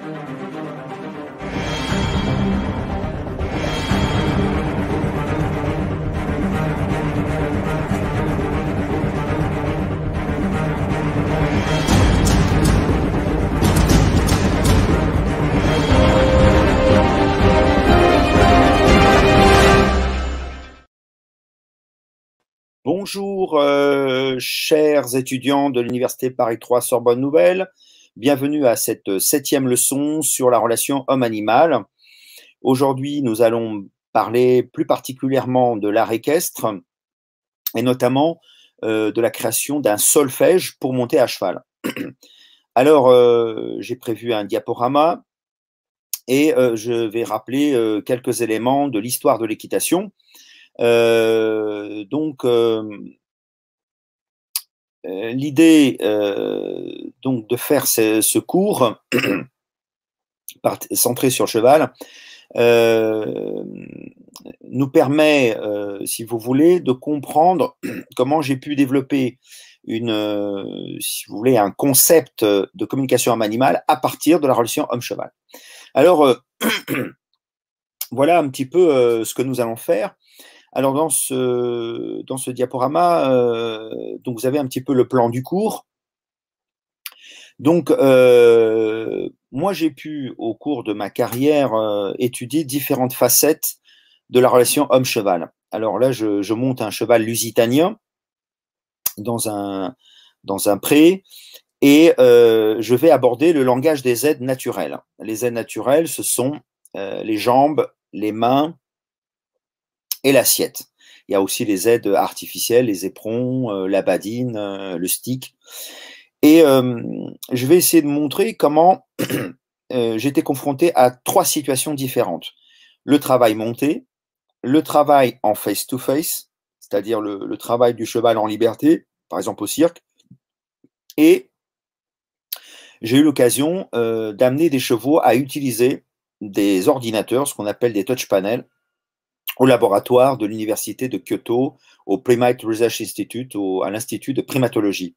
Bonjour, chers étudiants de l'Université Paris 3 Sorbonne Nouvelle. Bienvenue à cette 7e leçon sur la relation homme-animal. Aujourd'hui, nous allons parler plus particulièrement de l'art équestre et notamment de la création d'un solfège pour monter à cheval. Alors, j'ai prévu un diaporama et je vais rappeler quelques éléments de l'histoire de l'équitation. L'idée donc de faire ce cours centré sur le cheval nous permet, si vous voulez, de comprendre comment j'ai pu développer si vous voulez, un concept de communication homme-animal à partir de la relation homme-cheval. Alors, voilà un petit peu ce que nous allons faire. Alors, dans ce diaporama, donc vous avez un petit peu le plan du cours. Donc, moi, j'ai pu, au cours de ma carrière, étudier différentes facettes de la relation homme-cheval. Alors là, je monte un cheval lusitanien dans un pré et je vais aborder le langage des aides naturelles. Les aides naturelles, ce sont les jambes, les mains, et l'assiette. Il y a aussi les aides artificielles, les éperons, la badine, le stick. Et je vais essayer de montrer comment j'étais confronté à 3 situations différentes. Le travail monté, le travail en face-to-face, c'est-à-dire le travail du cheval en liberté, par exemple au cirque, et j'ai eu l'occasion d'amener des chevaux à utiliser des ordinateurs, ce qu'on appelle des touch panels, au laboratoire de l'université de Kyoto, au Primate Research Institute, à l'Institut de primatologie.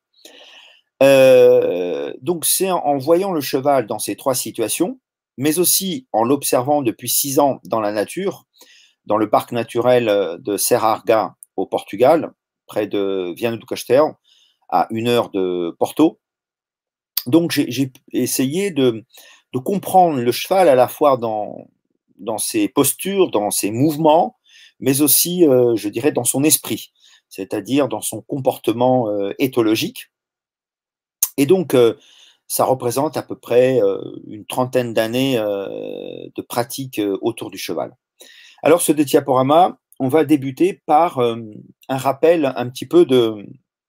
Donc c'est en voyant le cheval dans ces 3 situations, mais aussi en l'observant depuis 6 ans dans la nature, dans le parc naturel de Serra au Portugal, près de Viana do Castelo, à 1 heure de Porto. Donc j'ai essayé de comprendre le cheval à la fois dans ses postures, dans ses mouvements, mais aussi, je dirais, dans son esprit, c'est-à-dire dans son comportement éthologique. Et donc, ça représente à peu près une trentaine d'années de pratique autour du cheval. Alors, ce diaporama, on va débuter par un rappel un petit peu de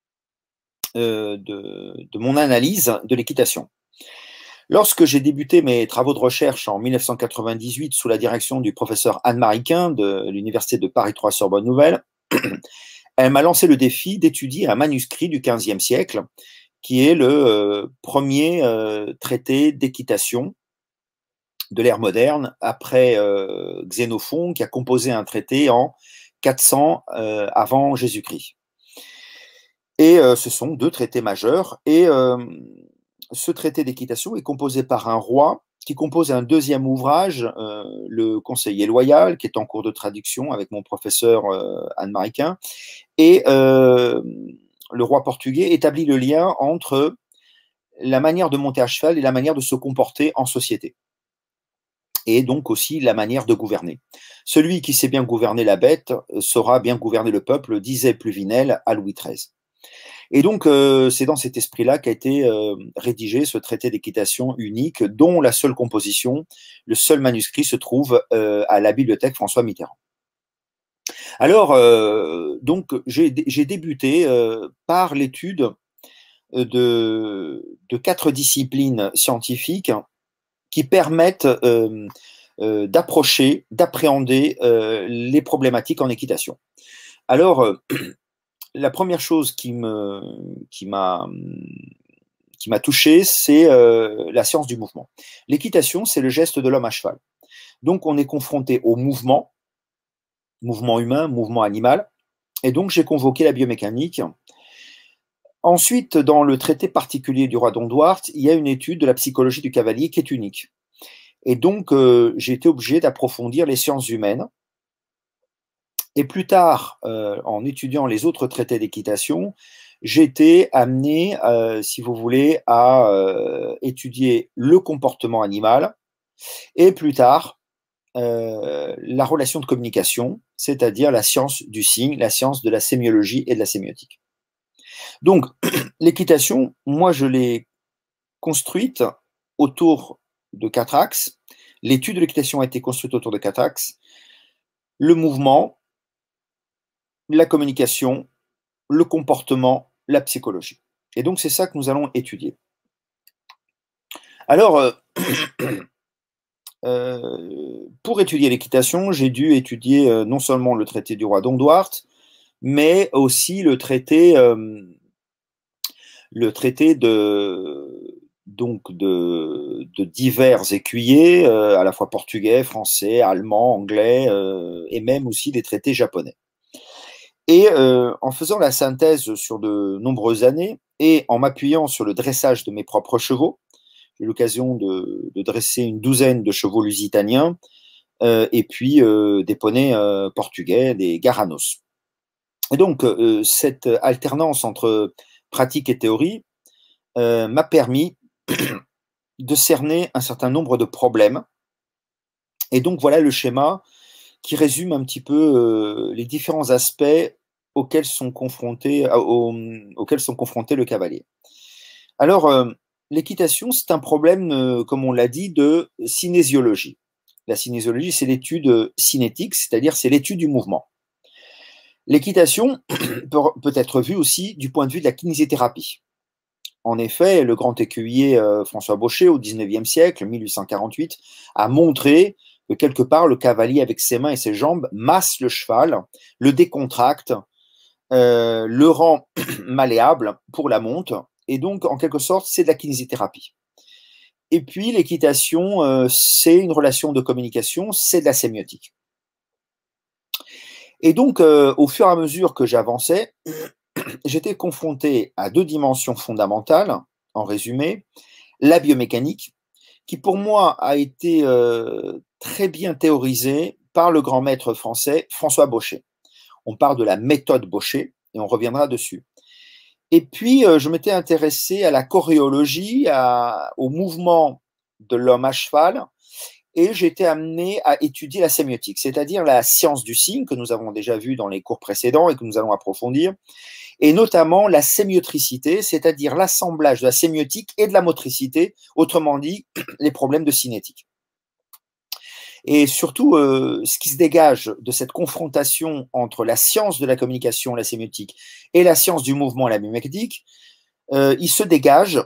mon analyse de l'équitation. Lorsque j'ai débuté mes travaux de recherche en 1998 sous la direction du professeur Anne-Marie Quin de l'Université de Paris 3 Sorbonne Nouvelle, elle m'a lancé le défi d'étudier un manuscrit du XVe siècle qui est le premier traité d'équitation de l'ère moderne après Xénophon qui a composé un traité en 400 avant Jésus-Christ. Et ce sont 2 traités majeurs et ce traité d'équitation est composé par un roi qui compose un 2e ouvrage, le Conseiller loyal, qui est en cours de traduction avec mon professeur Anne-Marie Quin. Et le roi portugais établit le lien entre la manière de monter à cheval et la manière de se comporter en société. Et donc aussi la manière de gouverner. Celui qui sait bien gouverner la bête saura bien gouverner le peuple, disait Pluvinel à Louis XIII. Et donc, c'est dans cet esprit-là qu'a été rédigé ce traité d'équitation unique, dont la seule composition, le seul manuscrit se trouve à la bibliothèque François Mitterrand. Alors, donc, j'ai débuté par l'étude de 4 disciplines scientifiques qui permettent d'approcher, d'appréhender les problématiques en équitation. Alors, la première chose qui m'a touché, c'est la science du mouvement. L'équitation, c'est le geste de l'homme à cheval. Donc, on est confronté au mouvement humain, mouvement animal, et donc j'ai convoqué la biomécanique. Ensuite, dans le traité particulier du roi Don Duarte, il y a une étude de la psychologie du cavalier qui est unique. Et donc, j'ai été obligé d'approfondir les sciences humaines. Et plus tard, en étudiant les autres traités d'équitation, j'ai été amené, si vous voulez, à étudier le comportement animal et plus tard, la relation de communication, c'est-à-dire la science du signe, la science de la sémiologie et de la sémiotique. Donc, l'équitation, moi, je l'ai construite autour de 4 axes. L'étude de l'équitation a été construite autour de 4 axes. Le mouvement, la communication, le comportement, la psychologie. Et donc, c'est ça que nous allons étudier. Alors, pour étudier l'équitation, j'ai dû étudier non seulement le traité du roi d'Onduart, mais aussi le traité de divers écuyers, à la fois portugais, français, allemand, anglais, et même aussi des traités japonais. Et en faisant la synthèse sur de nombreuses années et en m'appuyant sur le dressage de mes propres chevaux, j'ai eu l'occasion de dresser une douzaine de chevaux lusitaniens et puis des poneys portugais, des Garanos. Et donc, cette alternance entre pratique et théorie m'a permis de cerner un certain nombre de problèmes. Et donc, voilà le schéma qui résume un petit peu les différents aspects auxquels sont confrontés le cavalier. Alors, l'équitation, c'est un problème, comme on l'a dit, de cinésiologie. La cinésiologie, c'est l'étude cinétique, c'est-à-dire c'est l'étude du mouvement. L'équitation peut être vue aussi du point de vue de la kinésithérapie. En effet, le grand écuyer François Baucher, au XIXe siècle, 1848, a montré que quelque part, le cavalier, avec ses mains et ses jambes, masse le cheval, le décontracte, le rend malléable pour la monte, et donc, en quelque sorte, c'est de la kinésithérapie. Et puis, l'équitation, c'est une relation de communication, c'est de la sémiotique. Et donc, au fur et à mesure que j'avançais, j'étais confronté à 2 dimensions fondamentales, en résumé, la biomécanique, qui pour moi a été très bien théorisée par le grand maître français François Baucher. On parle de la méthode Baucher, et on reviendra dessus. Et puis, je m'étais intéressé à la choréologie, au mouvement de l'homme à cheval, et j'ai été amené à étudier la sémiotique, c'est-à-dire la science du signe que nous avons déjà vu dans les cours précédents et que nous allons approfondir, et notamment la sémiotricité, c'est-à-dire l'assemblage de la sémiotique et de la motricité, autrement dit, les problèmes de cinétique. Et surtout, ce qui se dégage de cette confrontation entre la science de la communication, la sémiotique, et la science du mouvement, la biomécanique, il se dégage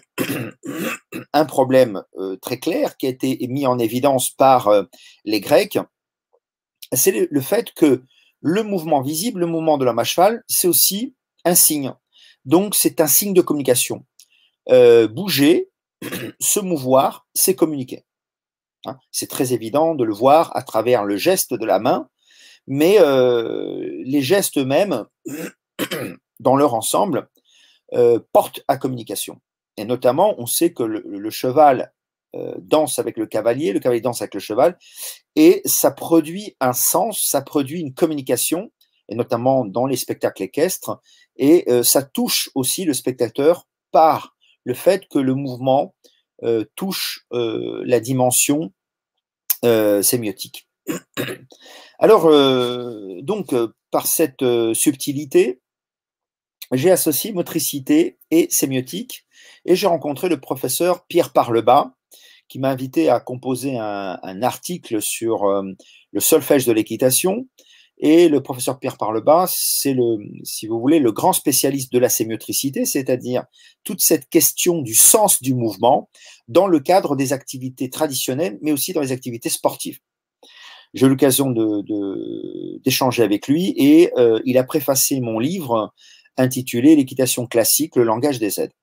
un problème très clair qui a été mis en évidence par les Grecs, c'est le fait que le mouvement visible, le mouvement de l'homme à cheval, c'est aussi un signe. Donc, c'est un signe de communication. Bouger, se mouvoir, c'est communiquer. Hein, c'est très évident de le voir à travers le geste de la main, mais les gestes eux-mêmes, dans leur ensemble, portent à communication. Et notamment, on sait que le cheval danse avec le cavalier danse avec le cheval, et ça produit un sens, ça produit une communication, et notamment dans les spectacles équestres, et ça touche aussi le spectateur par le fait que le mouvement touche la dimension sémiotique. Alors, donc, par cette subtilité, j'ai associé motricité et sémiotique, et j'ai rencontré le professeur Pierre Parlebas, qui m'a invité à composer un article sur le solfège de l'équitation. Et le professeur Pierre Parlebas, c'est si vous voulez, le grand spécialiste de la sémiotricité, c'est-à-dire toute cette question du sens du mouvement dans le cadre des activités traditionnelles, mais aussi dans les activités sportives. J'ai eu l'occasion d'échanger avec lui et il a préfacé mon livre intitulé L'équitation classique, le langage des aides,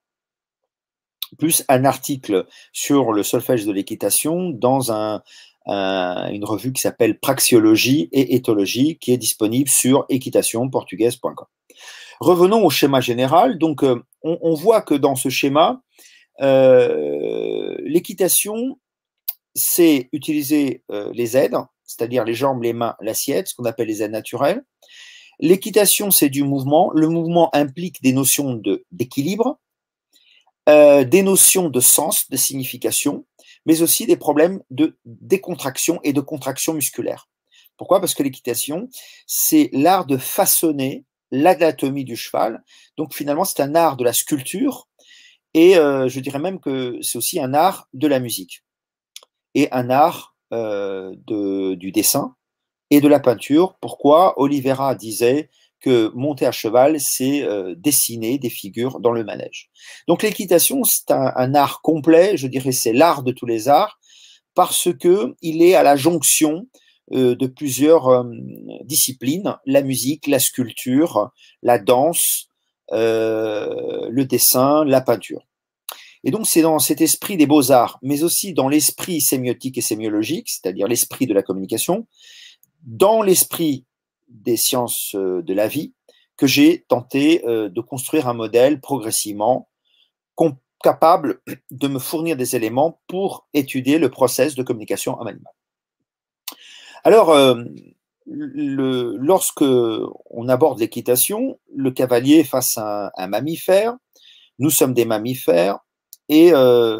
plus un article sur le solfège de l'équitation dans une revue qui s'appelle Praxiologie et éthologie, qui est disponible sur équitationportugaise.com. Revenons au schéma général. Donc, on voit que dans ce schéma, l'équitation c'est utiliser les aides, c'est-à-dire les jambes, les mains, l'assiette, ce qu'on appelle les aides naturelles. L'équitation, c'est du mouvement. Le mouvement implique des notions d'équilibre, des notions de sens, de signification, mais aussi des problèmes de décontraction et de contraction musculaire. Pourquoi? Parce que l'équitation, c'est l'art de façonner l'anatomie du cheval. Donc finalement, c'est un art de la sculpture et je dirais même que c'est aussi un art de la musique et un art du dessin et de la peinture. Pourquoi? Oliveira disait que monter à cheval, c'est dessiner des figures dans le manège. Donc l'équitation, c'est un art complet, je dirais c'est l'art de tous les arts, parce qu'il est à la jonction de plusieurs disciplines, la musique, la sculpture, la danse, le dessin, la peinture. Et donc c'est dans cet esprit des beaux-arts, mais aussi dans l'esprit sémiotique et sémiologique, c'est-à-dire l'esprit de la communication, dans l'esprit des sciences de la vie, que j'ai tenté de construire un modèle progressivement capable de me fournir des éléments pour étudier le process de communication en animal. Alors, lorsque on aborde l'équitation, le cavalier est face à un mammifère, nous sommes des mammifères, et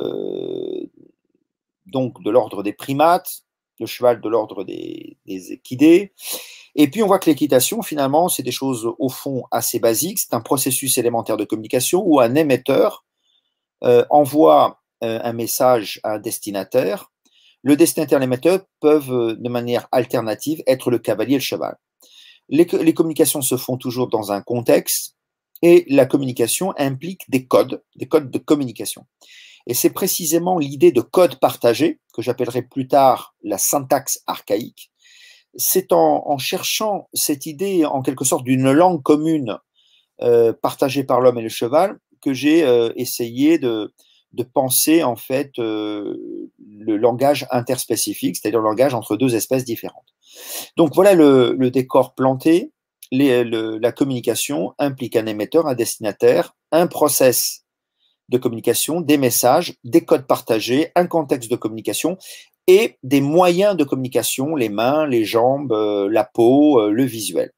donc de l'ordre des primates, le cheval de l'ordre des équidés. Et puis on voit que l'équitation, finalement, c'est des choses au fond assez basiques. C'est un processus élémentaire de communication où un émetteur envoie un message à un destinataire. Le destinataire et l'émetteur peuvent, de manière alternative, être le cavalier et le cheval. Les communications se font toujours dans un contexte et la communication implique des codes de communication. Et c'est précisément l'idée de code partagé, que j'appellerai plus tard la syntaxe archaïque. C'est en cherchant cette idée, en quelque sorte, d'une langue commune partagée par l'homme et le cheval, que j'ai essayé de penser, en fait, le langage interspécifique, c'est-à-dire le langage entre deux espèces différentes. Donc voilà le décor planté. La communication implique un émetteur, un destinataire, un process de communication, des messages, des codes partagés, un contexte de communication et des moyens de communication, les mains, les jambes, la peau, le visuel.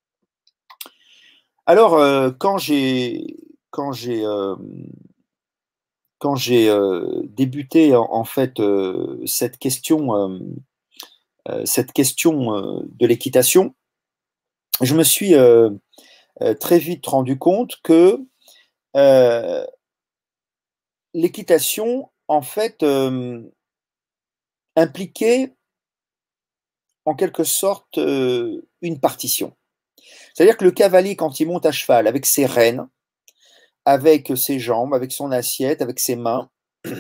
Alors, quand j'ai débuté en fait cette question de l'équitation, je me suis très vite rendu compte que l'équitation, en fait, impliquait en quelque sorte une partition. C'est-à-dire que le cavalier, quand il monte à cheval avec ses rênes, avec ses jambes, avec son assiette, avec ses mains,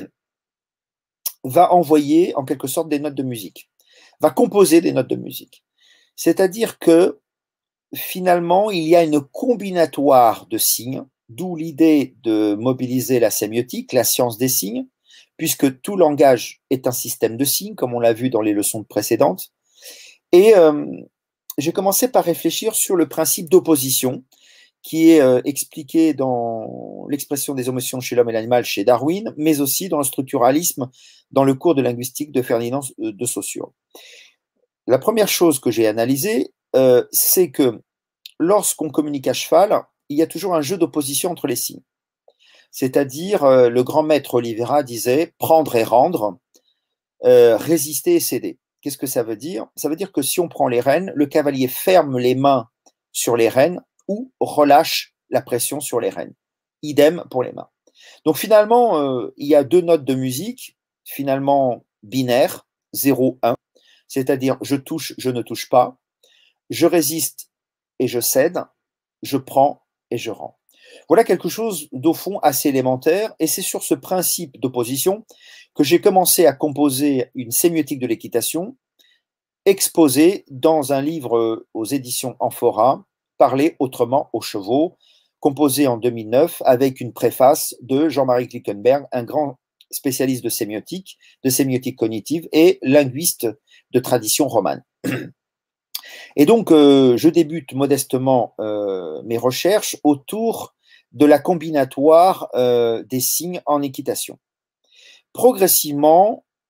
va envoyer en quelque sorte des notes de musique, va composer des notes de musique. C'est-à-dire que finalement, il y a une combinatoire de signes, d'où l'idée de mobiliser la sémiotique, la science des signes, puisque tout langage est un système de signes, comme on l'a vu dans les leçons précédentes. Et j'ai commencé par réfléchir sur le principe d'opposition, qui est expliqué dans l'expression des émotions chez l'homme et l'animal chez Darwin, mais aussi dans le structuralisme dans le cours de linguistique de Ferdinand de Saussure. La première chose que j'ai analysée, c'est que lorsqu'on communique à cheval, il y a toujours un jeu d'opposition entre les signes. C'est-à-dire, le grand maître Oliveira disait « prendre et rendre, résister et céder ». Qu'est-ce que ça veut dire? Ça veut dire que si on prend les rênes, le cavalier ferme les mains sur les rênes ou relâche la pression sur les rênes. Idem pour les mains. Donc finalement, il y a deux notes de musique, finalement binaires, 0, 1, c'est-à-dire je touche, je ne touche pas, je résiste et je cède, je prends et je rends. Voilà quelque chose d'au fond assez élémentaire, et c'est sur ce principe d'opposition que j'ai commencé à composer une sémiotique de l'équitation, exposée dans un livre aux éditions Amphora, Parler autrement aux chevaux, composé en 2009 avec une préface de Jean-Marie Glickenberg, un grand spécialiste de sémiotique cognitive et linguiste de tradition romane. Et donc, je débute modestement mes recherches autour de la combinatoire des signes en équitation. Progressivement,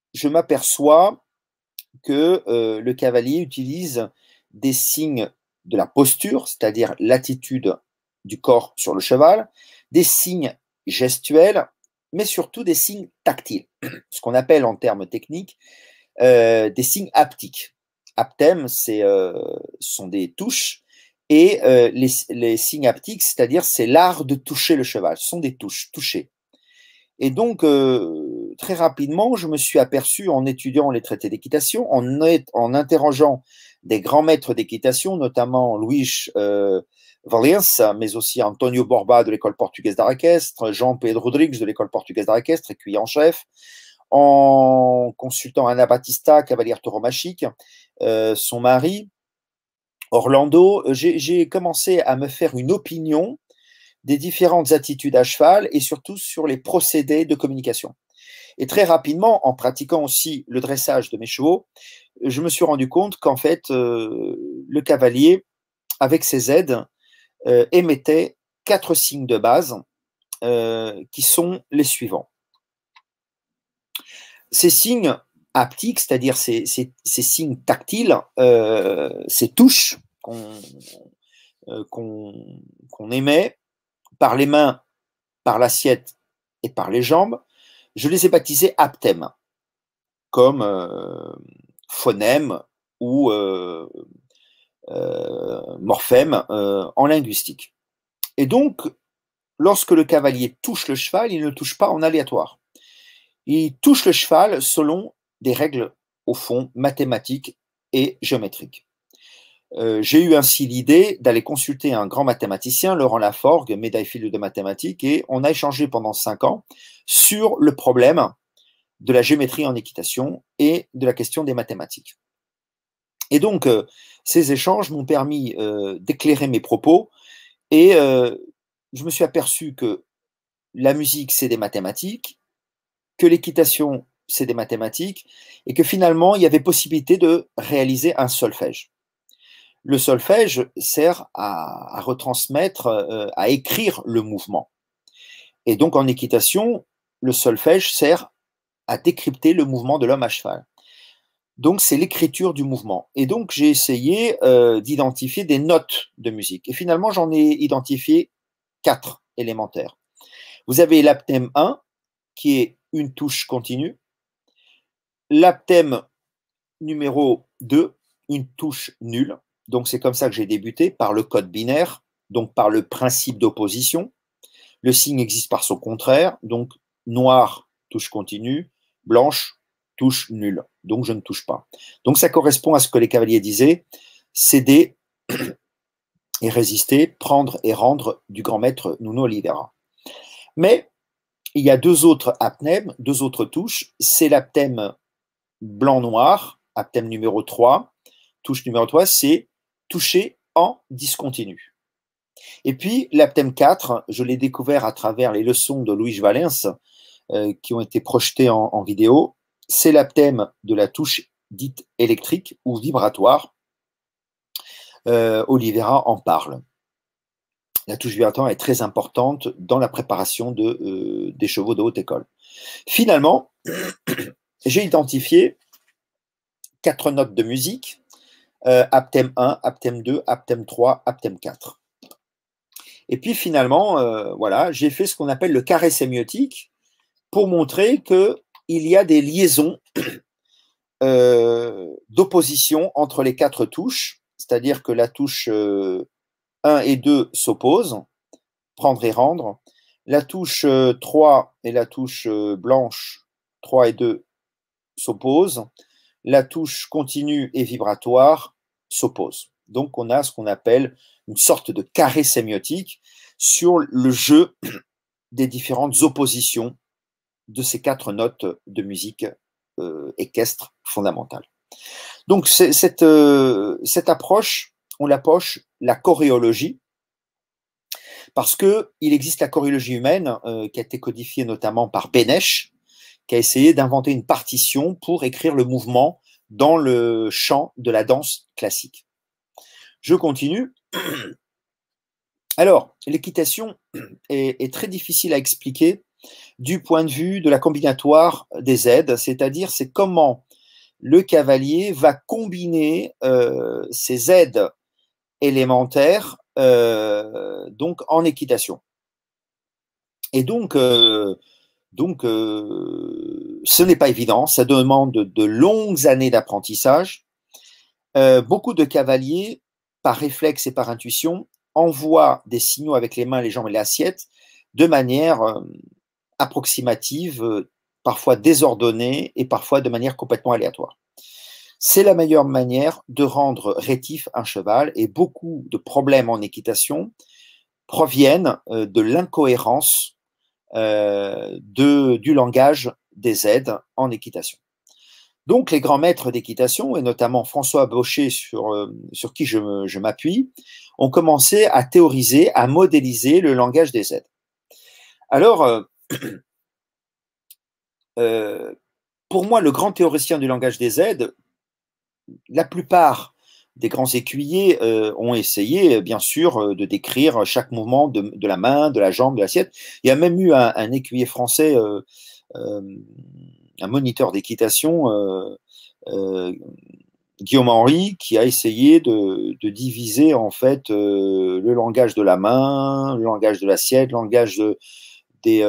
je m'aperçois que le cavalier utilise des signes de la posture, c'est-à-dire l'attitude du corps sur le cheval, des signes gestuels, mais surtout des signes tactiles, ce qu'on appelle en termes techniques des signes haptiques. Aptème, sont des touches, et les signes haptiques, c'est-à-dire c'est l'art de toucher le cheval, ce sont des touches, toucher. Et donc, très rapidement, je me suis aperçu en étudiant les traités d'équitation, en interrogeant des grands maîtres d'équitation, notamment Luís Valença, mais aussi Antonio Borba de l'école portugaise d'art équestre, Jean Pedro Rodrigues de l'école portugaise d'art équestre, écuyer en chef, en consultant Ana Batista, cavalière tauromachique, son mari, Orlando, j'ai commencé à me faire une opinion des différentes attitudes à cheval et surtout sur les procédés de communication. Et très rapidement, en pratiquant aussi le dressage de mes chevaux, je me suis rendu compte qu'en fait, le cavalier, avec ses aides, émettait 4 signes de base qui sont les suivants. Ces signes haptiques, c'est-à-dire ces signes tactiles, ces touches qu'on émet par les mains, par l'assiette et par les jambes, je les ai baptisés aptèmes, comme phonème ou morphème en linguistique. Et donc, lorsque le cavalier touche le cheval, il ne touche pas en aléatoire. Il touche le cheval selon des règles, au fond, mathématiques et géométriques. J'ai eu ainsi l'idée d'aller consulter un grand mathématicien, Laurent Laforgue, médaille Fields de mathématiques, et on a échangé pendant 5 ans sur le problème de la géométrie en équitation et de la question des mathématiques. Et donc, ces échanges m'ont permis d'éclairer mes propos, et je me suis aperçu que la musique, c'est des mathématiques, que l'équitation, c'est des mathématiques, et que finalement, il y avait possibilité de réaliser un solfège. Le solfège sert à retransmettre, à écrire le mouvement. Et donc, en équitation, le solfège sert à décrypter le mouvement de l'homme à cheval. Donc, c'est l'écriture du mouvement. Et donc, j'ai essayé d'identifier des notes de musique. Et finalement, j'en ai identifié 4 élémentaires. Vous avez l'aptème 1, qui est une touche continue. L'aptème numéro 2, une touche nulle. Donc, c'est comme ça que j'ai débuté, par le code binaire, donc par le principe d'opposition. Le signe existe par son contraire, donc noir, touche continue, blanche, touche nulle. Donc, je ne touche pas. Donc, ça correspond à ce que les cavaliers disaient, céder et résister, prendre et rendre du grand maître Nuno Oliveira. Mais il y a 2 autres aptèmes, 2 autres touches. C'est l'aptème blanc-noir, aptème numéro 3. Touche numéro 3, c'est toucher en discontinu. Et puis, l'aptème 4, je l'ai découvert à travers les leçons de Luís Valença qui ont été projetées en vidéo. C'est l'aptème de la touche dite électrique ou vibratoire. Oliveira en parle. La touche vibratoire est très importante dans la préparation des chevaux de haute école. Finalement, j'ai identifié 4 notes de musique. Aptème 1, aptème 2, aptème 3, aptème 4. Et puis finalement, voilà, j'ai fait ce qu'on appelle le carré sémiotique pour montrer qu'il y a des liaisons d'opposition entre les 4 touches, c'est-à-dire que la touche 1 et 2 s'opposent, prendre et rendre. La touche 3 et la touche blanche, 3 et 2, s'opposent. La touche continue et vibratoire s'oppose. Donc, on a ce qu'on appelle une sorte de carré sémiotique sur le jeu des différentes oppositions de ces 4 notes de musique équestre fondamentale. Donc, cette approche, on l'approche la choréologie, parce qu'il existe la choréologie humaine qui a été codifiée notamment par Bénèche, qui a essayé d'inventer une partition pour écrire le mouvement dans le chant de la danse classique. Je continue. Alors, l'équitation est très difficile à expliquer, du point de vue de la combinatoire des aides, c'est-à-dire c'est comment le cavalier va combiner ses aides élémentaires donc en équitation. Et donc ce n'est pas évident, ça demande de longues années d'apprentissage. Beaucoup de cavaliers, par réflexe et par intuition, envoient des signaux avec les mains, les jambes et l'assiette de manière approximative, parfois désordonnée et parfois de manière complètement aléatoire. C'est la meilleure manière de rendre rétif un cheval et beaucoup de problèmes en équitation proviennent de l'incohérence du langage des aides en équitation. Donc, les grands maîtres d'équitation, et notamment François Baucher, sur qui je m'appuie, ont commencé à théoriser, à modéliser le langage des aides. Alors, pour moi, le grand théoricien du langage des aides, la plupart des grands écuyers ont essayé, bien sûr, de décrire chaque mouvement de la main, de la jambe, de l'assiette. Il y a même eu un écuyer français, un moniteur d'équitation, Guillaume Henry, qui a essayé de diviser en fait le langage de la main, le langage de l'assiette, le langage des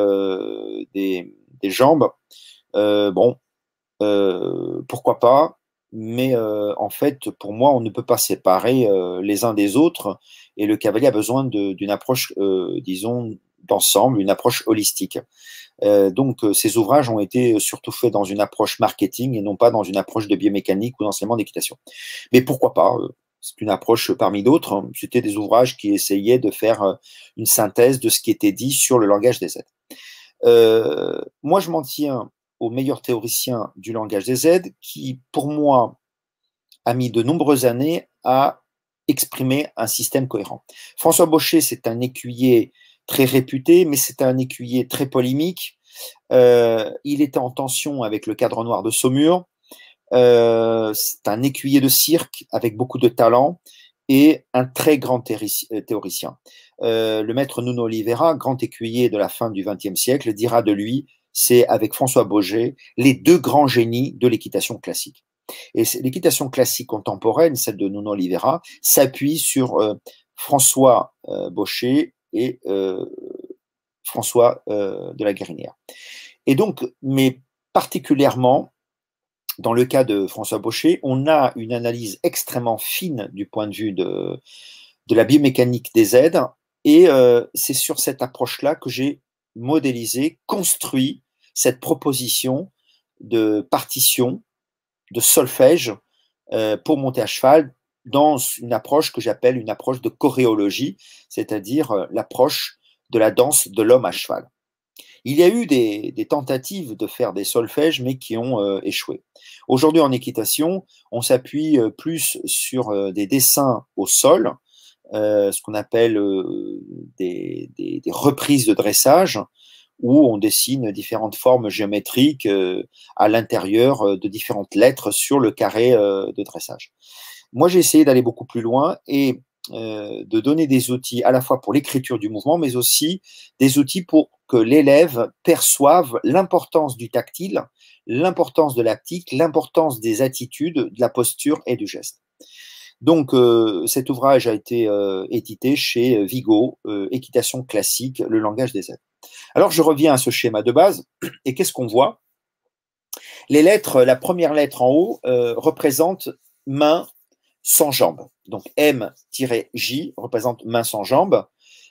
jambes. Bon, pourquoi pas, mais en fait, pour moi, on ne peut pas séparer les uns des autres, et le cavalier a besoin d'une approche, disons, d'ensemble, une approche holistique. Donc, ces ouvrages ont été surtout faits dans une approche marketing et non pas dans une approche de biomécanique ou d'enseignement d'équitation. Mais pourquoi pas, c'est une approche parmi d'autres. C'était des ouvrages qui essayaient de faire une synthèse de ce qui était dit sur le langage des aides. Moi, je m'en tiens au meilleur théoricien du langage des aides qui, pour moi, a mis de nombreuses années à exprimer un système cohérent. François Baucher, c'est un écuyer très réputé, mais c'est un écuyer très polémique. Il était en tension avec le cadre noir de Saumur. C'est un écuyer de cirque avec beaucoup de talent et un très grand théoricien. Le maître Nuno Oliveira, grand écuyer de la fin du XXe siècle, dira de lui, c'est avec François Baucher, les deux grands génies de l'équitation classique. Et l'équitation classique contemporaine, celle de Nuno Oliveira, s'appuie sur François Baucher et François de la Guérinière. Et donc, mais particulièrement, dans le cas de François Baucher, on a une analyse extrêmement fine du point de vue de la biomécanique des aides, et c'est sur cette approche-là que j'ai modélisé, construit cette proposition de partition, de solfège pour monter à cheval dans une approche que j'appelle une approche de choréologie, c'est-à-dire l'approche de la danse de l'homme à cheval. Il y a eu des tentatives de faire des solfèges, mais qui ont échoué. Aujourd'hui, en équitation, on s'appuie plus sur des dessins au sol, ce qu'on appelle des reprises de dressage, où on dessine différentes formes géométriques à l'intérieur de différentes lettres sur le carré de dressage. Moi, j'ai essayé d'aller beaucoup plus loin et de donner des outils à la fois pour l'écriture du mouvement, mais aussi des outils pour que l'élève perçoive l'importance du tactile, l'importance de l'haptique, l'importance des attitudes, de la posture et du geste. Donc, cet ouvrage a été édité chez Vigo, Équitation classique, le langage des aides. Alors, je reviens à ce schéma de base, et qu'est-ce qu'on voit? Les lettres, la première lettre en haut représente main sans jambe. Donc, M-J représente main sans jambe.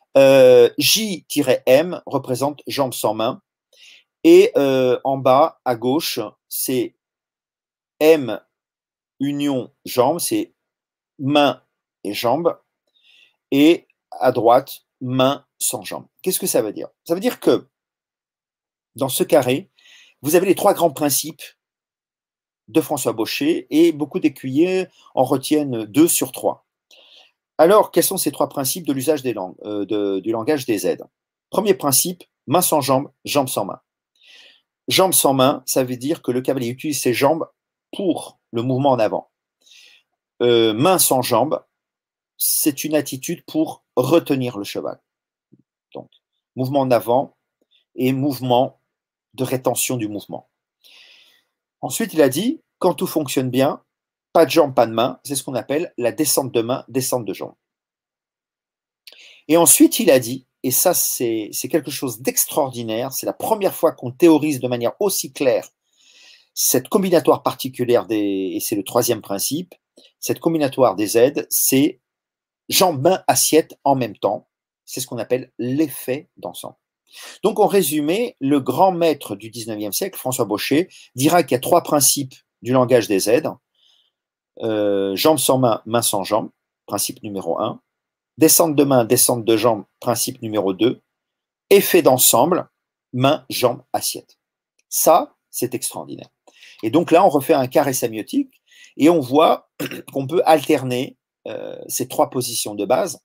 J-M représente jambe sans main. Et en bas, à gauche, c'est M union jambe, c'est main et jambe. Et à droite, main sans jambe. Qu'est-ce que ça veut dire? Ça veut dire que dans ce carré, vous avez les trois grands principes de François Baucher et beaucoup d'écuyers en retiennent 2 sur 3. Alors, quels sont ces trois principes de l'usage des langues, du langage des aides? Premier principe, main sans jambe, jambe sans main. Jambe sans main, ça veut dire que le cavalier utilise ses jambes pour le mouvement en avant. Main sans jambe, c'est une attitude pour retenir le cheval. Donc, mouvement en avant et mouvement de rétention du mouvement. Ensuite, il a dit, quand tout fonctionne bien, pas de jambes, pas de main, c'est ce qu'on appelle la descente de main, descente de jambes. Et ensuite, il a dit, et ça c'est quelque chose d'extraordinaire, c'est la première fois qu'on théorise de manière aussi claire cette combinatoire particulière et c'est le troisième principe, cette combinatoire des aides, c'est jambes, mains, assiette en même temps. C'est ce qu'on appelle l'effet d'ensemble. Donc, en résumé, le grand maître du 19e siècle, François Baucher, dira qu'il y a trois principes du langage des aides. Jambes sans mains, mains sans jambes, principe numéro 1. Descente de main, descente de jambes, principe numéro 2. Effet d'ensemble, main, jambes, assiette. Ça, c'est extraordinaire. Et donc là, on refait un carré sémiotique et on voit qu'on peut alterner ces trois positions de base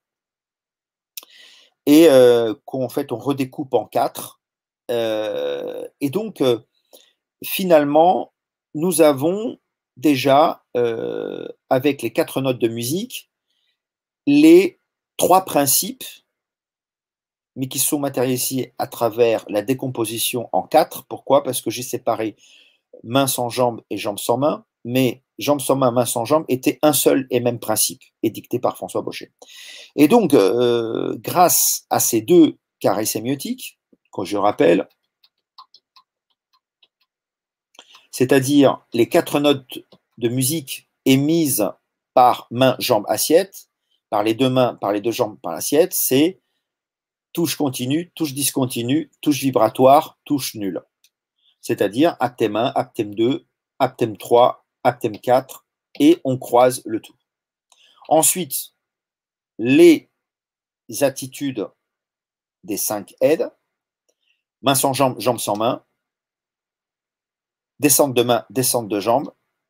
et qu'en fait, on redécoupe en quatre. Et donc, finalement, nous avons déjà, avec les quatre notes de musique, les trois principes, mais qui sont matérialisés à travers la décomposition en quatre. Pourquoi? Parce que j'ai séparé main sans jambes et jambes sans main, mais jambes sans main, main sans jambes était un seul et même principe, édicté par François Baucher. Et donc, grâce à ces deux carrés sémiotiques, que je rappelle, c'est-à-dire les quatre notes de musique émises par main, jambe, assiette, par les deux mains, par les deux jambes, par l'assiette, c'est touche continue, touche discontinue, touche vibratoire, touche nulle. C'est-à-dire aptème 1, aptème 2, aptème 3, aptème 4, et on croise le tout. Ensuite, les attitudes des 5 aides, main sans jambe, jambe sans main, descente de main, descente de jambe,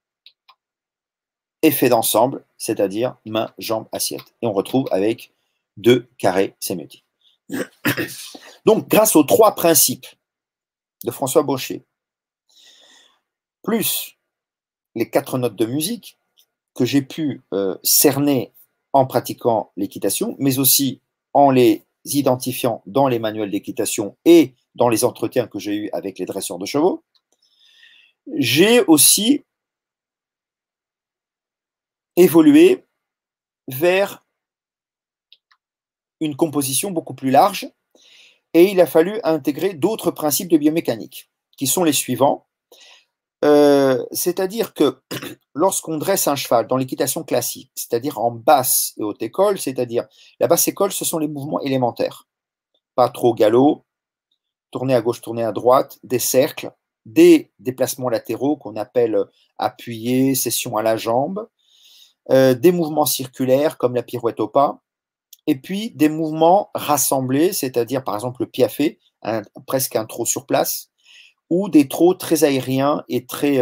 effet d'ensemble, c'est-à-dire main, jambe, assiette. Et on retrouve avec deux carrés sémiotiques. Donc, grâce aux trois principes de François Baucher, plus les quatre notes de musique que j'ai pu cerner en pratiquant l'équitation, mais aussi en les identifiant dans les manuels d'équitation et dans les entretiens que j'ai eus avec les dresseurs de chevaux, j'ai aussi évolué vers une composition beaucoup plus large et il a fallu intégrer d'autres principes de biomécanique qui sont les suivants. C'est-à-dire que lorsqu'on dresse un cheval dans l'équitation classique, c'est-à-dire en basse et haute école, c'est-à-dire la basse école, ce sont les mouvements élémentaires. Pas trop galop, tourner à gauche, tourner à droite, des cercles, des déplacements latéraux qu'on appelle appuyés, cession à la jambe, des mouvements circulaires comme la pirouette au pas, et puis des mouvements rassemblés, c'est-à-dire par exemple le piafé, presque un trot sur place, ou des trots très aériens et très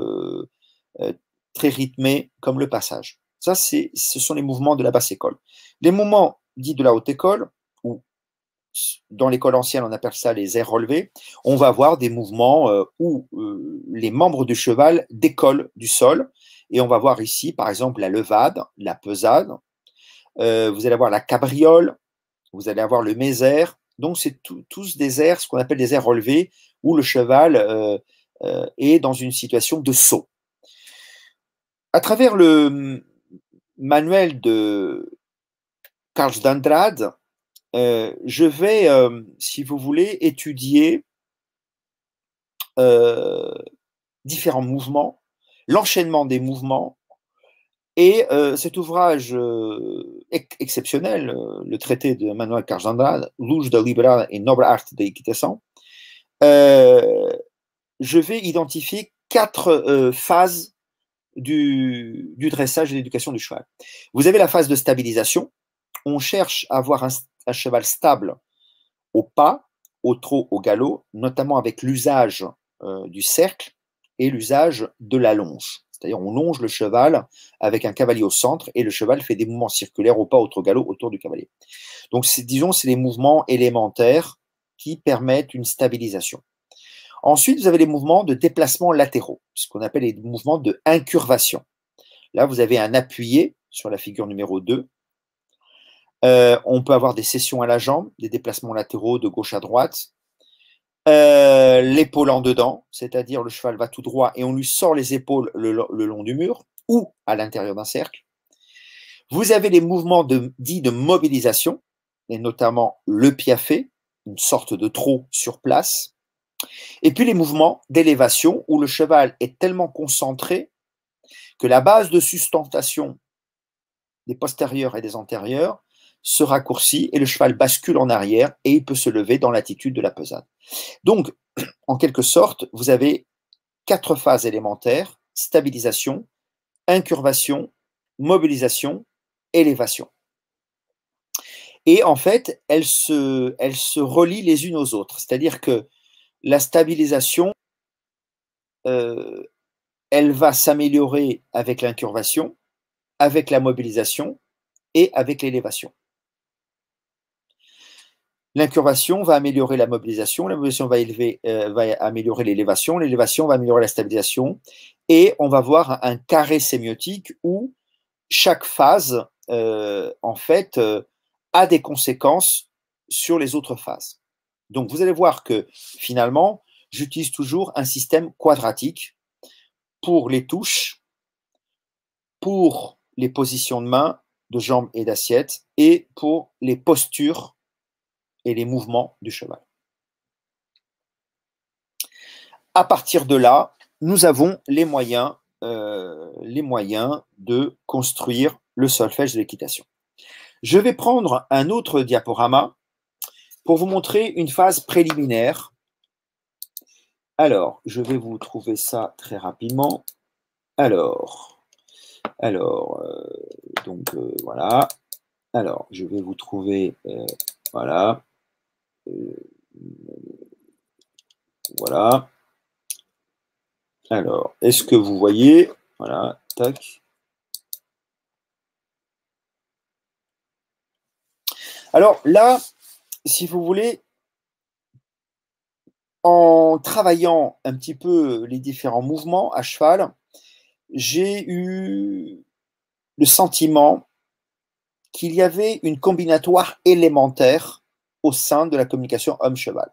rythmés comme le passage. Ça, ce sont les mouvements de la basse école. Les mouvements dits de la haute école, ou dans l'école ancienne, on appelle ça les airs relevés, on va avoir des mouvements où les membres du cheval décollent du sol, et on va voir ici, par exemple, la levade, la pesade, vous allez avoir la cabriole, vous allez avoir le mézère. Donc, c'est tous des airs, ce qu'on appelle des airs relevés, où le cheval est dans une situation de saut. À travers le manuel de Carlos d'Andrade, je vais, si vous voulez, étudier différents mouvements, l'enchaînement des mouvements, et cet ouvrage exceptionnel, le traité de Manuel Carlos d'Andrade, Luz da Liberdade et Nobre Arte da Equitação, je vais identifier 4 phases du dressage et de l'éducation du cheval. Vous avez la phase de stabilisation. On cherche à avoir un cheval stable au pas, au trot, au galop, notamment avec l'usage du cercle et l'usage de la longe. C'est-à-dire on longe le cheval avec un cavalier au centre et le cheval fait des mouvements circulaires au pas, au trot, au galop autour du cavalier. Donc, disons, c'est les mouvements élémentaires qui permettent une stabilisation. Ensuite, vous avez les mouvements de déplacement latéraux, ce qu'on appelle les mouvements de incurvation. Là, vous avez un appuyé sur la figure numéro 2. On peut avoir des cessions à la jambe, des déplacements latéraux de gauche à droite. l'épaule en dedans, c'est-à-dire le cheval va tout droit et on lui sort les épaules le long du mur ou à l'intérieur d'un cercle. Vous avez les mouvements dits de mobilisation, et notamment le piafé, une sorte de trot sur place, et puis les mouvements d'élévation où le cheval est tellement concentré que la base de sustentation des postérieurs et des antérieurs se raccourcit et le cheval bascule en arrière et il peut se lever dans l'attitude de la pesade. Donc, en quelque sorte, vous avez 4 phases élémentaires: stabilisation, incurvation, mobilisation, élévation. Et en fait, elles se relient les unes aux autres. C'est-à-dire que la stabilisation, elle va s'améliorer avec l'incurvation, avec la mobilisation et avec l'élévation. L'incurvation va améliorer la mobilisation va améliorer l'élévation va améliorer la stabilisation, et on va voir un carré sémiotique où chaque phase, en fait, a des conséquences sur les autres phases. Donc, vous allez voir que finalement, j'utilise toujours un système quadratique pour les touches, pour les positions de main, de jambes et d'assiette, et pour les postures et les mouvements du cheval. À partir de là, nous avons les moyens de construire le solfège de l'équitation. Je vais prendre un autre diaporama pour vous montrer une phase préliminaire. Alors, je vais vous trouver ça très rapidement. Voilà. Alors, je vais vous trouver, voilà. Voilà. Alors, est-ce que vous voyez? Voilà, tac. Alors là, si vous voulez, en travaillant un petit peu les différents mouvements à cheval, j'ai eu le sentiment qu'il y avait une combinatoire élémentaire au sein de la communication homme-cheval.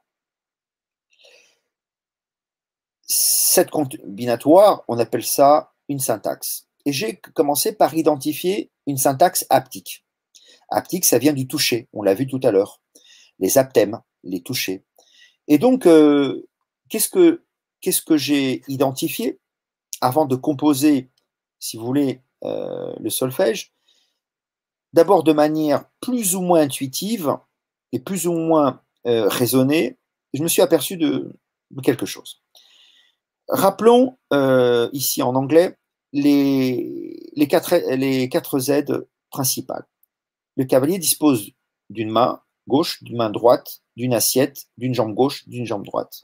Cette combinatoire, on appelle ça une syntaxe. Et j'ai commencé par identifier une syntaxe haptique. Haptique, ça vient du toucher, on l'a vu tout à l'heure. Les aptèmes, les touchés. Et donc, qu'est-ce que j'ai identifié avant de composer, si vous voulez, le solfège? D'abord, de manière plus ou moins intuitive et plus ou moins raisonnée, je me suis aperçu de quelque chose. Rappelons ici en anglais les 4 Z principales. Le cavalier dispose d'une main gauche, d'une main droite, d'une assiette, d'une jambe gauche, d'une jambe droite.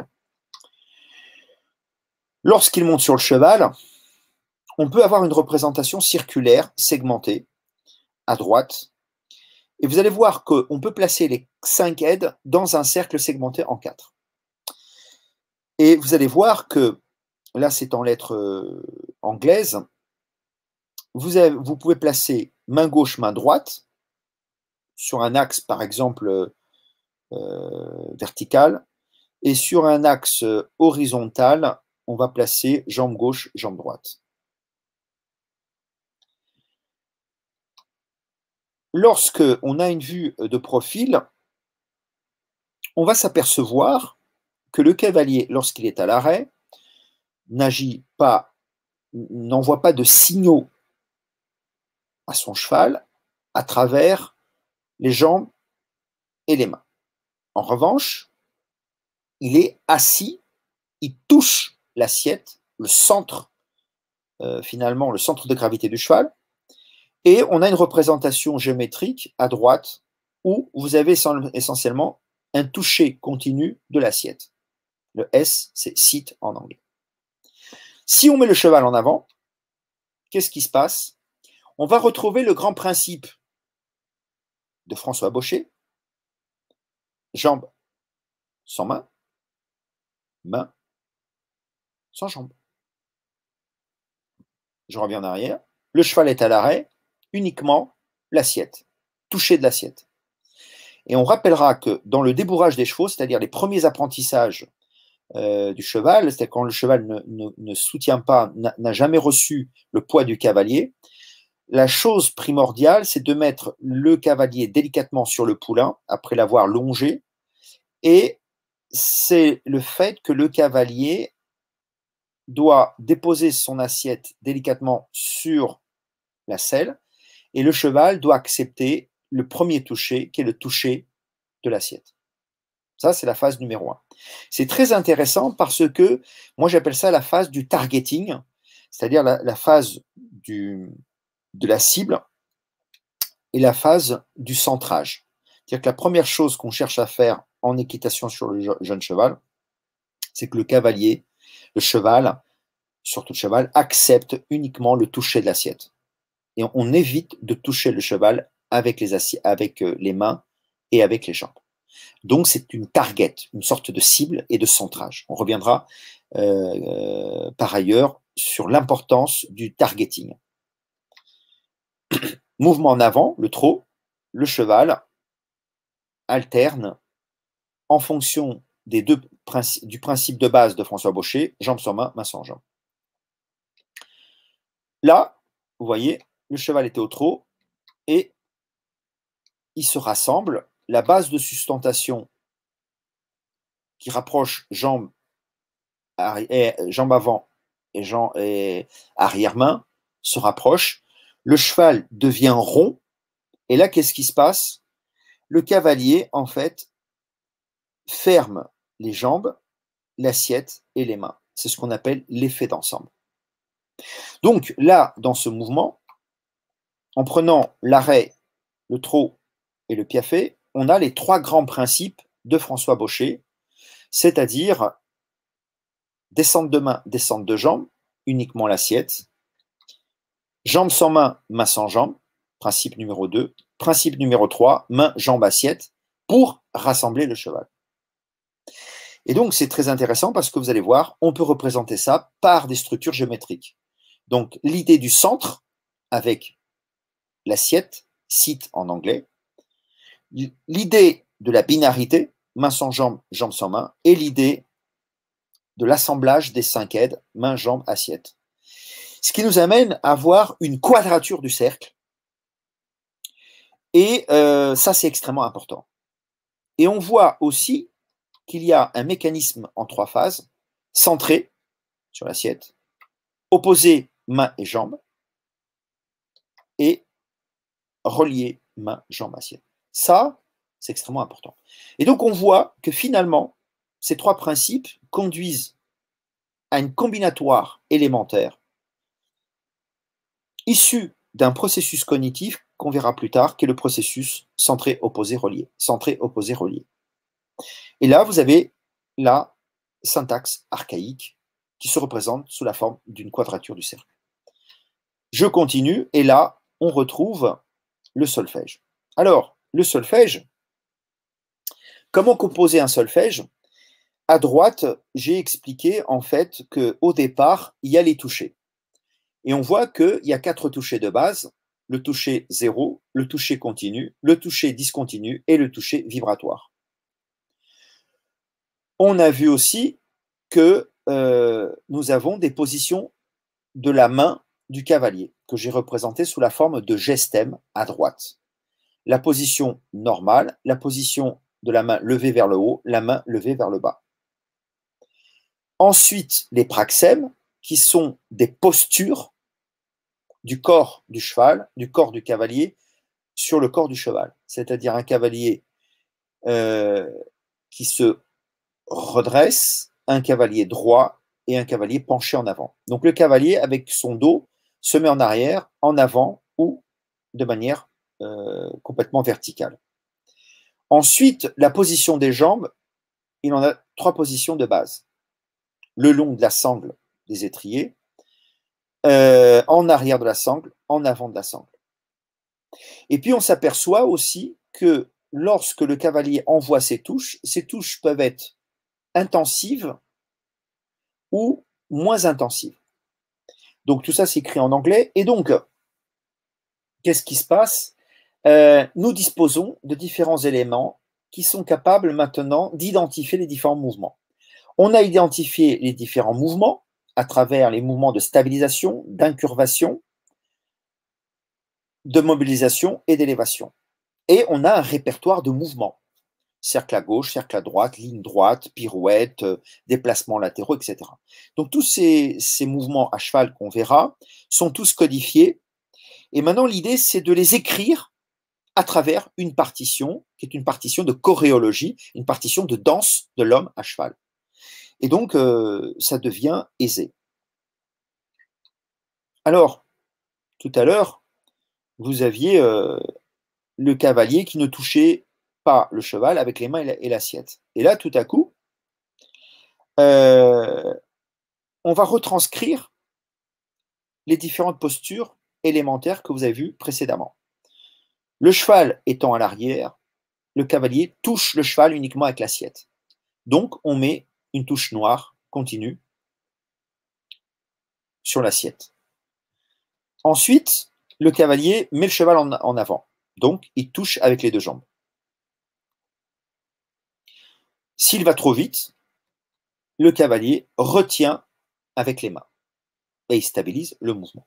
Lorsqu'il monte sur le cheval, on peut avoir une représentation circulaire segmentée à droite. Et vous allez voir qu'on peut placer les 5 aides dans un cercle segmenté en 4. Et vous allez voir que, là c'est en lettres anglaises, vous pouvez placer main gauche, main droite, sur un axe par exemple vertical, et sur un axe horizontal, on va placer jambe gauche, jambe droite. Lorsque on a une vue de profil, on va s'apercevoir que le cavalier, lorsqu'il est à l'arrêt, n'agit pas, n'envoie pas de signaux à son cheval à travers les jambes et les mains. En revanche, il est assis, il touche l'assiette, le centre, finalement, le centre de gravité du cheval, et on a une représentation géométrique à droite où vous avez essentiellement un toucher continu de l'assiette. Le S, c'est sit en anglais. Si on met le cheval en avant, qu'est-ce qui se passe? On va retrouver le grand principe de François Baucher: jambe sans main, main sans jambe. Je reviens en arrière. Le cheval est à l'arrêt, uniquement l'assiette, toucher de l'assiette. Et on rappellera que dans le débourrage des chevaux, c'est-à-dire les premiers apprentissages du cheval, c'est-à-dire quand le cheval ne soutient pas, n'a jamais reçu le poids du cavalier, la chose primordiale, c'est de mettre le cavalier délicatement sur le poulain après l'avoir longé, et c'est le fait que le cavalier doit déposer son assiette délicatement sur la selle, et le cheval doit accepter le premier toucher, qui est le toucher de l'assiette. Ça, c'est la phase numéro 1. C'est très intéressant parce que moi, j'appelle ça la phase du targeting, c'est-à-dire la phase de la cible et la phase du centrage. C'est-à-dire que la première chose qu'on cherche à faire en équitation sur le jeune cheval, c'est que le cavalier, le cheval, surtout le cheval, accepte uniquement le toucher de l'assiette. Et on évite de toucher le cheval avec les mains et avec les jambes. Donc, c'est une target, une sorte de cible et de centrage. On reviendra par ailleurs sur l'importance du targeting. Mouvement en avant, le trot, le cheval alterne en fonction du principe de base de François Baucher, jambe sans main, main sans jambe. Là, vous voyez, le cheval était au trot et il se rassemble. La base de sustentation qui rapproche jambe avant et arrière-main se rapproche. Le cheval devient rond. Et là, qu'est-ce qui se passe? Le cavalier, en fait, ferme les jambes, l'assiette et les mains. C'est ce qu'on appelle l'effet d'ensemble. Donc là, dans ce mouvement, en prenant l'arrêt, le trot et le piaffe, on a les 3 grands principes de François Baucher, c'est-à-dire descente de main, descente de jambe, uniquement l'assiette, jambe sans main, main sans jambe, principe numéro 2, principe numéro 3, main, jambe, assiette, pour rassembler le cheval. Et donc, c'est très intéressant parce que vous allez voir, on peut représenter ça par des structures géométriques. Donc, l'idée du centre avec l'assiette, seat en anglais, l'idée de la binarité, main sans jambe, jambe sans main, et l'idée de l'assemblage des 5 aides, main, jambe, assiette. Ce qui nous amène à voir une quadrature du cercle. Et ça, c'est extrêmement important. Et on voit aussi qu'il y a un mécanisme en 3 phases, centré sur l'assiette, opposé main et jambe, et relié main, jambe, assiette. Ça, c'est extrêmement important. Et donc, on voit que finalement, ces 3 principes conduisent à une combinatoire élémentaire issue d'un processus cognitif qu'on verra plus tard, qui est le processus centré, opposé, relié. Centré, opposé, relié. Et là, vous avez la syntaxe archaïque qui se représente sous la forme d'une quadrature du cercle. Je continue, et là, on retrouve le solfège. Alors, le solfège, comment composer un solfège? À droite, j'ai expliqué en fait qu'au départ, il y a les touchés. Et on voit qu'il y a 4 touchés de base, le toucher 0, le toucher continu, le toucher discontinu et le toucher vibratoire. On a vu aussi que nous avons des positions de la main du cavalier, que j'ai représenté sous la forme de gestème à droite. La position normale, la position de la main levée vers le haut, la main levée vers le bas. Ensuite, les praxèmes, qui sont des postures du corps du cheval, du corps du cavalier, sur le corps du cheval. C'est-à-dire un cavalier qui se redresse, un cavalier droit et un cavalier penché en avant. Donc le cavalier, avec son dos, se met en arrière, en avant ou de manière complètement verticale. Ensuite, la position des jambes, il en a 3 positions de base. Le long de la sangle des étriers, en arrière de la sangle, en avant de la sangle. Et puis on s'aperçoit aussi que lorsque le cavalier envoie ces touches peuvent être intensives ou moins intensives. Donc tout ça c'est écrit en anglais. Et donc, qu'est-ce qui se passe? Nous disposons de différents éléments qui sont capables maintenant d'identifier les différents mouvements. On a identifié les différents mouvements à travers les mouvements de stabilisation, d'incurvation, de mobilisation et d'élévation. Et on a un répertoire de mouvements. Cercle à gauche, cercle à droite, ligne droite, pirouette, déplacements latéraux, etc. Donc tous ces mouvements à cheval qu'on verra sont tous codifiés. Et maintenant, l'idée, c'est de les écrire à travers une partition, qui est une partition de choréologie, une partition de danse de l'homme à cheval. Et donc, ça devient aisé. Alors, tout à l'heure, vous aviez le cavalier qui ne touchait pas le cheval avec les mains et l'assiette. Et là, tout à coup, on va retranscrire les différentes postures élémentaires que vous avez vues précédemment. Le cheval étant à l'arrière, le cavalier touche le cheval uniquement avec l'assiette. Donc, on met une touche noire continue sur l'assiette. Ensuite, le cavalier met le cheval en avant. Donc, il touche avec les deux jambes. S'il va trop vite, le cavalier retient avec les mains et il stabilise le mouvement.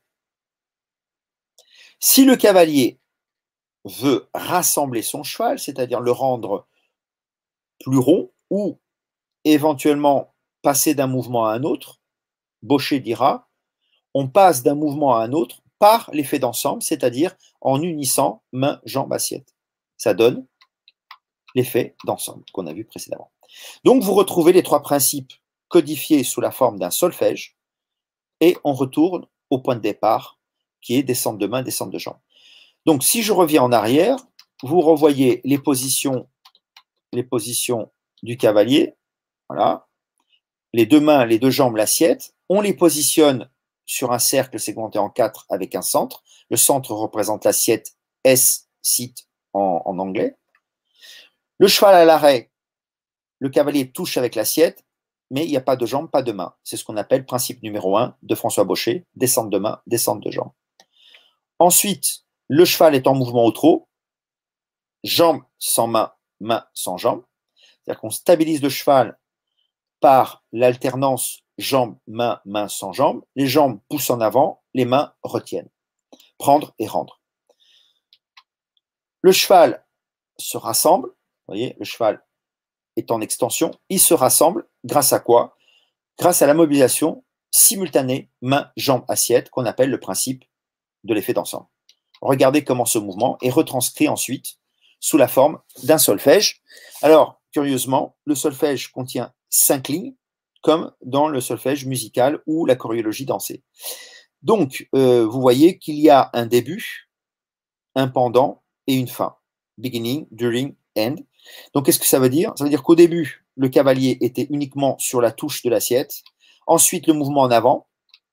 Si le cavalier veut rassembler son cheval, c'est-à-dire le rendre plus rond ou éventuellement passer d'un mouvement à un autre, Baucher dira, on passe d'un mouvement à un autre par l'effet d'ensemble, c'est-à-dire en unissant main, jambe, assiette. Ça donne l'effet d'ensemble qu'on a vu précédemment. Donc vous retrouvez les trois principes codifiés sous la forme d'un solfège et on retourne au point de départ qui est descente de main, descente de jambe. Donc si je reviens en arrière, vous revoyez les positions du cavalier, voilà, les deux mains, les deux jambes, l'assiette, on les positionne sur un cercle segmenté en 4 avec un centre. Le centre représente l'assiette S, sit en anglais. Le cheval à l'arrêt, le cavalier touche avec l'assiette, mais il n'y a pas de jambes, pas de main. C'est ce qu'on appelle principe numéro 1 de François Baucher, descente de main, descente de jambes. Ensuite, le cheval est en mouvement au trot, jambes sans main, main sans jambes. C'est-à-dire qu'on stabilise le cheval par l'alternance jambes, main, main sans jambes. Les jambes poussent en avant, les mains retiennent. Prendre et rendre. Le cheval se rassemble. Vous voyez, le cheval est en extension. Il se rassemble grâce à quoi? Grâce à la mobilisation simultanée main, jambe, assiette qu'on appelle le principe de l'effet d'ensemble. Regardez comment ce mouvement est retranscrit ensuite sous la forme d'un solfège. Alors, curieusement, le solfège contient 5 lignes, comme dans le solfège musical ou la choréologie dansée. Donc, vous voyez qu'il y a un début, un pendant et une fin. Beginning, during, end. Donc, qu'est-ce que ça veut dire? Ça veut dire qu'au début, le cavalier était uniquement sur la touche de l'assiette. Ensuite, le mouvement en avant.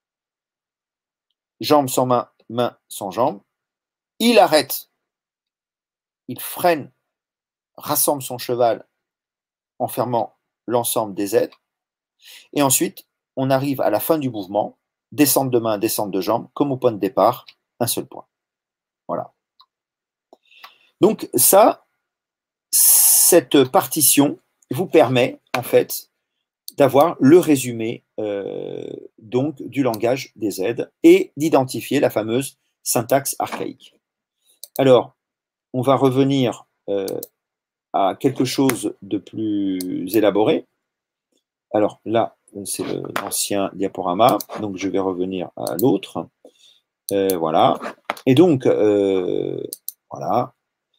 Jambes sans main, main sans jambes. Il arrête. Il freine, rassemble son cheval en fermant l'ensemble des aides. Et ensuite, on arrive à la fin du mouvement, descente de main, descente de jambe, comme au point de départ, un seul point. Voilà. Donc ça, cette partition vous permet en fait d'avoir le résumé donc du langage des aides et d'identifier la fameuse syntaxe archaïque. Alors, on va revenir à quelque chose de plus élaboré. Alors là, c'est l'ancien diaporama, donc je vais revenir à l'autre. Voilà. Et donc, voilà.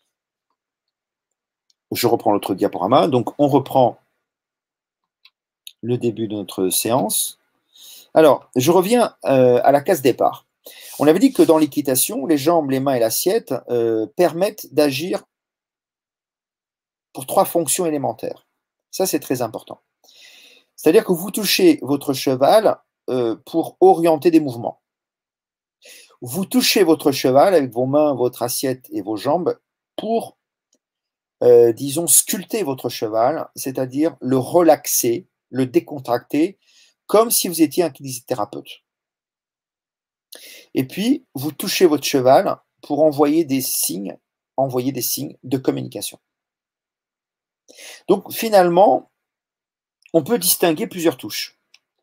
Je reprends l'autre diaporama. Donc, on reprend le début de notre séance. Alors, je reviens à la case départ. On avait dit que dans l'équitation, les jambes, les mains et l'assiette permettent d'agir pour 3 fonctions élémentaires. Ça, c'est très important. C'est-à-dire que vous touchez votre cheval pour orienter des mouvements. Vous touchez votre cheval avec vos mains, votre assiette et vos jambes pour, disons, sculpter votre cheval, c'est-à-dire le relaxer, le décontracter, comme si vous étiez un kinésithérapeute. Et puis, vous touchez votre cheval pour envoyer des signes de communication. Donc, finalement, on peut distinguer plusieurs touches.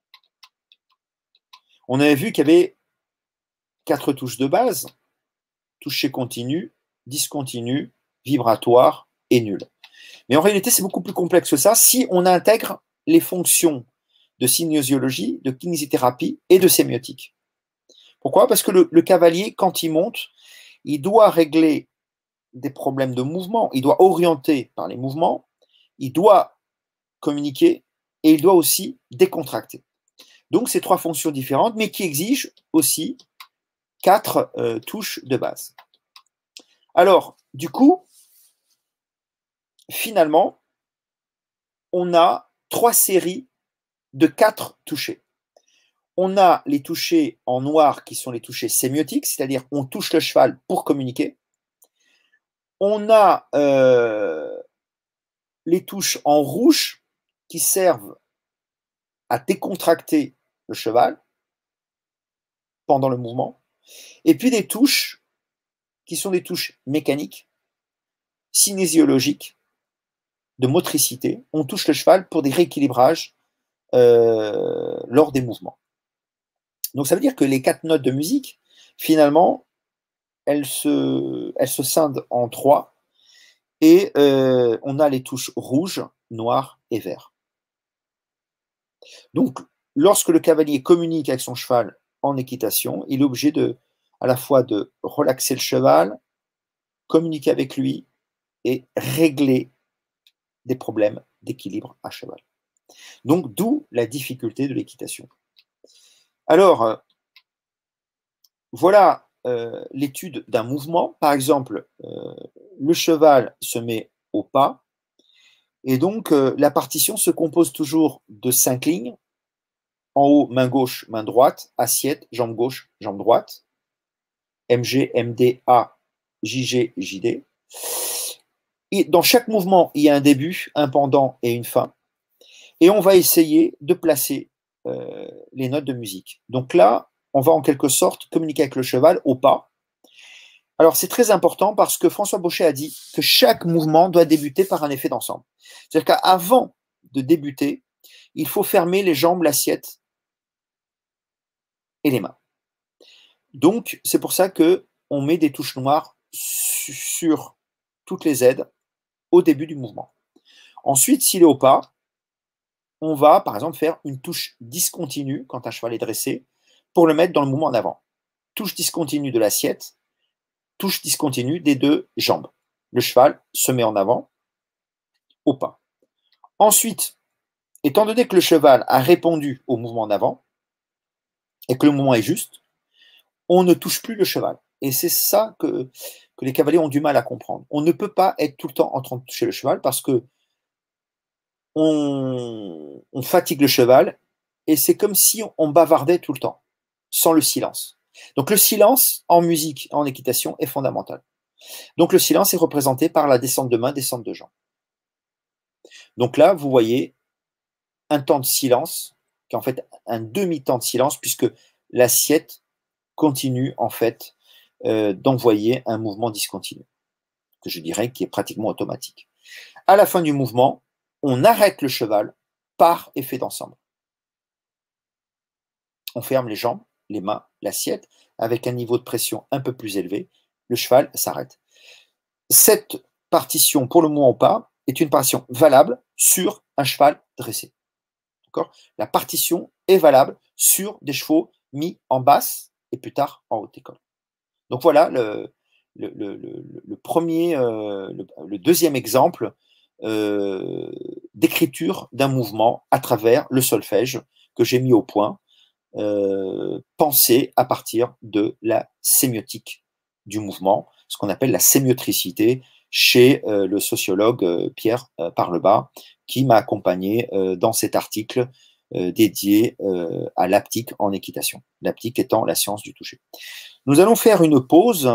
On avait vu qu'il y avait 4 touches de base, toucher continu, discontinu, vibratoire et nul. Mais en réalité, c'est beaucoup plus complexe que ça si on intègre les fonctions de synésiologie, de kinésithérapie et de sémiotique. Pourquoi? Parce que le cavalier, quand il monte, il doit régler des problèmes de mouvement, il doit orienter par les mouvements, il doit communiquer et il doit aussi décontracter. Donc, c'est 3 fonctions différentes, mais qui exigent aussi 4 touches de base. Alors, du coup, finalement, on a 3 séries de 4 touchés. On a les touchés en noir qui sont les touchés sémiotiques, c'est-à-dire on touche le cheval pour communiquer. On a les touches en rouge qui servent à décontracter le cheval pendant le mouvement. Et puis des touches qui sont des touches mécaniques, cinésiologiques, de motricité. On touche le cheval pour des rééquilibrages lors des mouvements. Donc ça veut dire que les 4 notes de musique, finalement, elles se scindent en 3 et on a les touches rouge, noir et vert. Donc, lorsque le cavalier communique avec son cheval en équitation, il est obligé à la fois de relaxer le cheval, communiquer avec lui et régler des problèmes d'équilibre à cheval. Donc, d'où la difficulté de l'équitation. Alors, voilà l'étude d'un mouvement. Par exemple, le cheval se met au pas. Et donc, la partition se compose toujours de 5 lignes. En haut, main gauche, main droite, assiette, jambe gauche, jambe droite. MG, MD, A, JG, JD. Et dans chaque mouvement, il y a un début, un pendant et une fin. Et on va essayer de placer les notes de musique. Donc là, on va en quelque sorte communiquer avec le cheval au pas. Alors, c'est très important parce que François Bauchet a dit que chaque mouvement doit débuter par un effet d'ensemble. C'est-à-dire qu'avant de débuter, il faut fermer les jambes, l'assiette et les mains. Donc, c'est pour ça qu'on met des touches noires sur toutes les aides au début du mouvement. Ensuite, s'il est au pas, on va, par exemple, faire une touche discontinue quand un cheval est dressé pour le mettre dans le mouvement en avant. Touche discontinue de l'assiette, touche discontinue des 2 jambes. Le cheval se met en avant au pas. Ensuite, étant donné que le cheval a répondu au mouvement en avant et que le mouvement est juste, on ne touche plus le cheval. Et c'est ça que les cavaliers ont du mal à comprendre. On ne peut pas être tout le temps en train de toucher le cheval parce que on fatigue le cheval et c'est comme si on bavardait tout le temps, sans le silence. Donc le silence en musique, en équitation, est fondamental. Donc le silence est représenté par la descente de main, descente de jambes. Donc là, vous voyez un temps de silence, qui est en fait un demi-temps de silence, puisque l'assiette continue en fait d'envoyer un mouvement discontinu, que je dirais qui est pratiquement automatique. À la fin du mouvement, on arrête le cheval par effet d'ensemble. On ferme les jambes, les mains, l'assiette, avec un niveau de pression un peu plus élevé, le cheval s'arrête. Cette partition, pour le mouvement au pas, est une partition valable sur un cheval dressé. La partition est valable sur des chevaux mis en basse et plus tard en haute école. Donc voilà le deuxième exemple d'écriture d'un mouvement à travers le solfège que j'ai mis au point, pensé à partir de la sémiotique du mouvement, ce qu'on appelle la sémiotricité chez le sociologue Pierre Parlebas, qui m'a accompagné dans cet article dédié à l'haptique en équitation, l'haptique étant la science du toucher. Nous allons faire une pause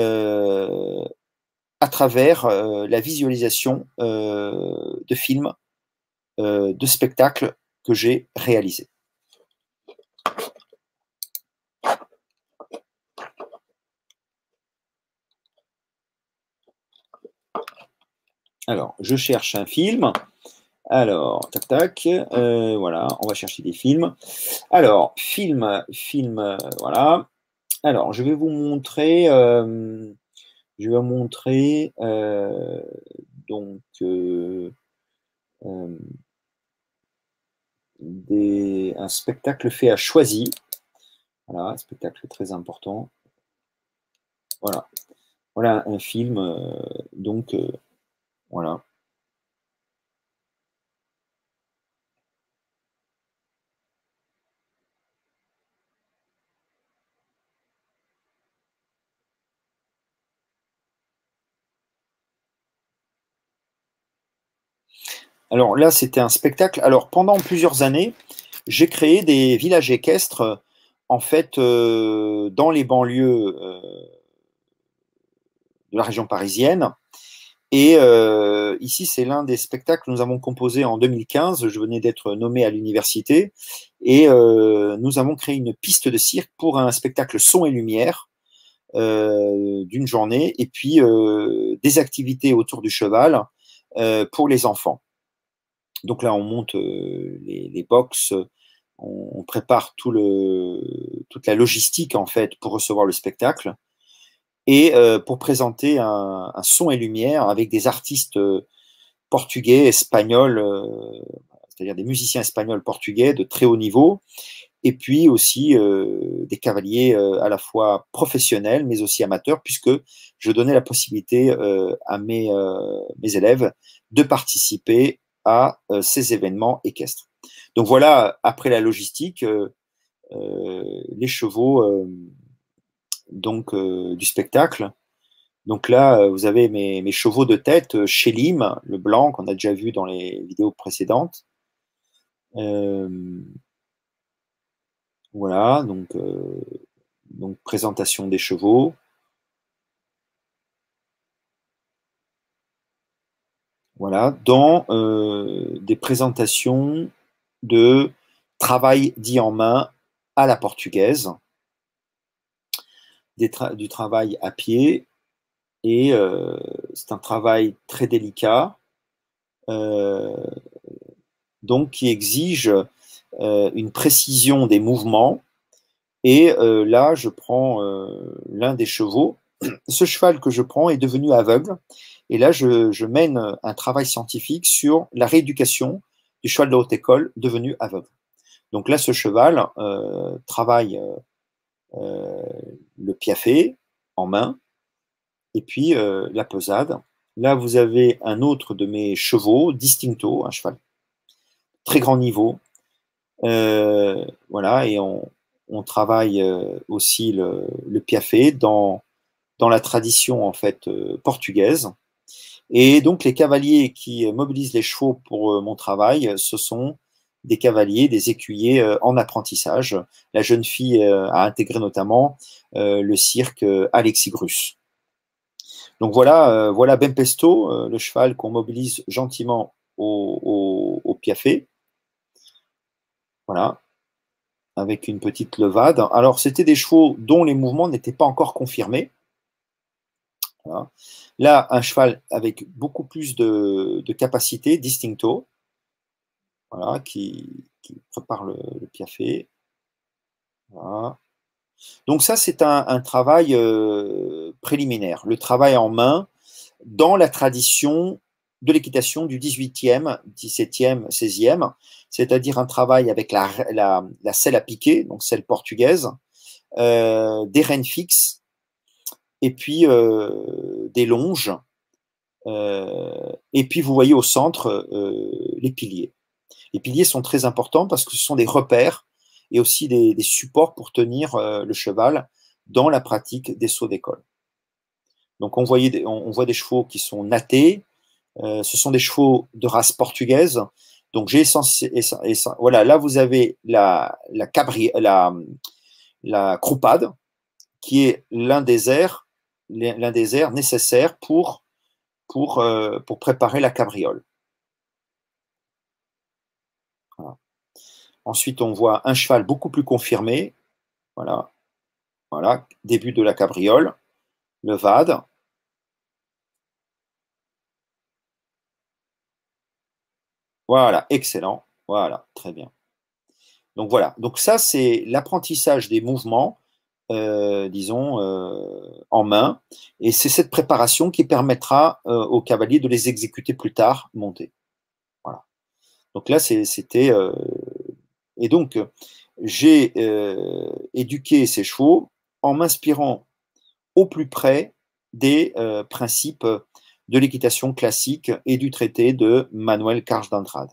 à travers la visualisation de films, de spectacles que j'ai réalisés. Alors, je cherche un film. Alors, tac, tac. Voilà, on va chercher des films. Alors, voilà. Alors, je vais vous montrer, donc euh, un spectacle fait à Choisy. Voilà, un spectacle très important. Voilà, voilà un film. Donc, voilà. Alors là, c'était un spectacle. Alors, pendant plusieurs années, j'ai créé des villages équestres, en fait, dans les banlieues de la région parisienne. Et ici, c'est l'un des spectacles que nous avons composé en 2015. Je venais d'être nommé à l'université. Et nous avons créé une piste de cirque pour un spectacle son et lumière d'une journée. Et puis, des activités autour du cheval pour les enfants. Donc là, on monte les box, on prépare toute la logistique en fait pour recevoir le spectacle et pour présenter un son et lumière avec des artistes portugais, espagnols, c'est-à-dire des musiciens espagnols portugais de très haut niveau, et puis aussi des cavaliers à la fois professionnels mais aussi amateurs, puisque je donnais la possibilité à mes élèves de participer à ces événements équestres. Donc voilà, après la logistique, les chevaux du spectacle. Donc là, vous avez mes chevaux de tête, Chélim, le blanc qu'on a déjà vu dans les vidéos précédentes. Euh, voilà, donc présentation des chevaux. Voilà, dans des présentations de travail dit en main à la portugaise, du travail à pied, et c'est un travail très délicat, euh, donc qui exige une précision des mouvements. Et là, je prends l'un des chevaux. Ce cheval que je prends est devenu aveugle. Et là, je mène un travail scientifique sur la rééducation du cheval de haute école devenu aveugle. Donc là, ce cheval travaille euh, le piafé en main et puis la pesade. Là, vous avez un autre de mes chevaux, Distincto, un cheval très grand niveau. Voilà, et on travaille aussi le piafé dans la tradition en fait portugaise. Et donc les cavaliers qui mobilisent les chevaux pour mon travail, ce sont des cavaliers, des écuyers en apprentissage. La jeune fille a intégré notamment le cirque Alexis Grus. Donc voilà, voilà Bempesto, le cheval qu'on mobilise gentiment au piafé. Voilà, avec une petite levade. Alors c'était des chevaux dont les mouvements n'étaient pas encore confirmés. Voilà. Là, un cheval avec beaucoup plus de capacité, Distincto, voilà, qui prépare le piafé. Voilà. Donc ça, c'est un travail préliminaire, le travail en main dans la tradition de l'équitation du 18e, 17e, 16e, c'est-à-dire un travail avec la selle à piquer, donc selle portugaise, des rênes fixes, et puis des longes, et puis vous voyez au centre les piliers. Les piliers sont très importants parce que ce sont des repères et aussi des supports pour tenir le cheval dans la pratique des sauts d'école. Donc on voit des chevaux qui sont nattés, ce sont des chevaux de race portugaise. Donc j'ai voilà, là vous avez la croupade qui est l'un des airs nécessaires pour préparer la cabriole. Voilà. Ensuite, on voit un cheval beaucoup plus confirmé. Voilà, voilà, début de la cabriole, le vade. Voilà, excellent. Voilà, très bien. Donc voilà, donc ça c'est l'apprentissage des mouvements, disons, en main, et c'est cette préparation qui permettra aux cavaliers de les exécuter plus tard, montés. Voilà. Donc là, c'était... et donc, j'ai éduqué ces chevaux en m'inspirant au plus près des principes de l'équitation classique et du traité de Manuel Carche d'Andrade.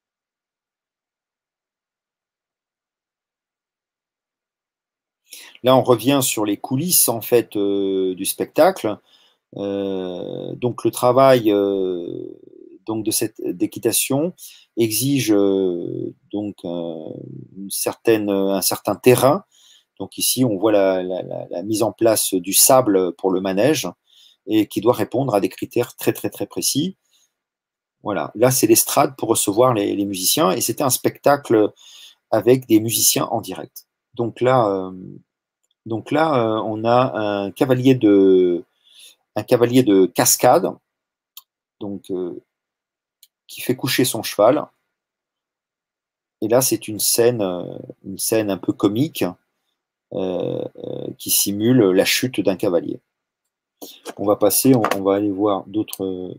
Là, on revient sur les coulisses en fait du spectacle. Donc, le travail donc de cette d'équitation exige donc un certain terrain. Donc ici, on voit la mise en place du sable pour le manège et qui doit répondre à des critères très très très précis. Voilà, là c'est l'estrade pour recevoir les musiciens et c'était un spectacle avec des musiciens en direct. Donc là, on a un cavalier de cascade, donc qui fait coucher son cheval. Et là, c'est une scène un peu comique qui simule la chute d'un cavalier. On va passer, on va aller voir d'autres.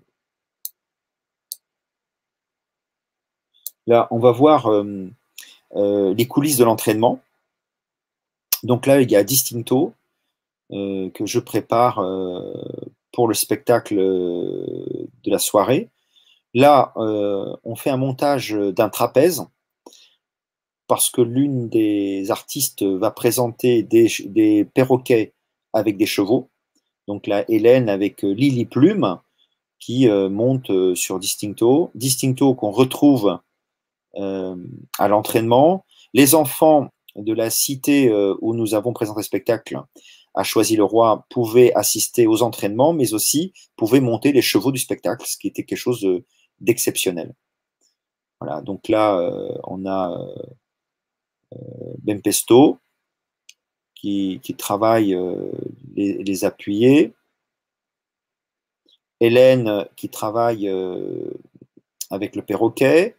Là, on va voir les coulisses de l'entraînement. Donc là, il y a Distinto que je prépare pour le spectacle de la soirée. Là, on fait un montage d'un trapèze parce que l'une des artistes va présenter des perroquets avec des chevaux. Donc là, Hélène avec Lily Plume qui monte sur Distinto. Distinto qu'on retrouve à l'entraînement. Les enfants de la cité où nous avons présenté le spectacle à Choisy-le-Roi pouvaient assister aux entraînements, mais aussi pouvaient monter les chevaux du spectacle, ce qui était quelque chose d'exceptionnel. Voilà, donc là, on a Bempesto qui travaille les appuyés, Hélène qui travaille avec le perroquet,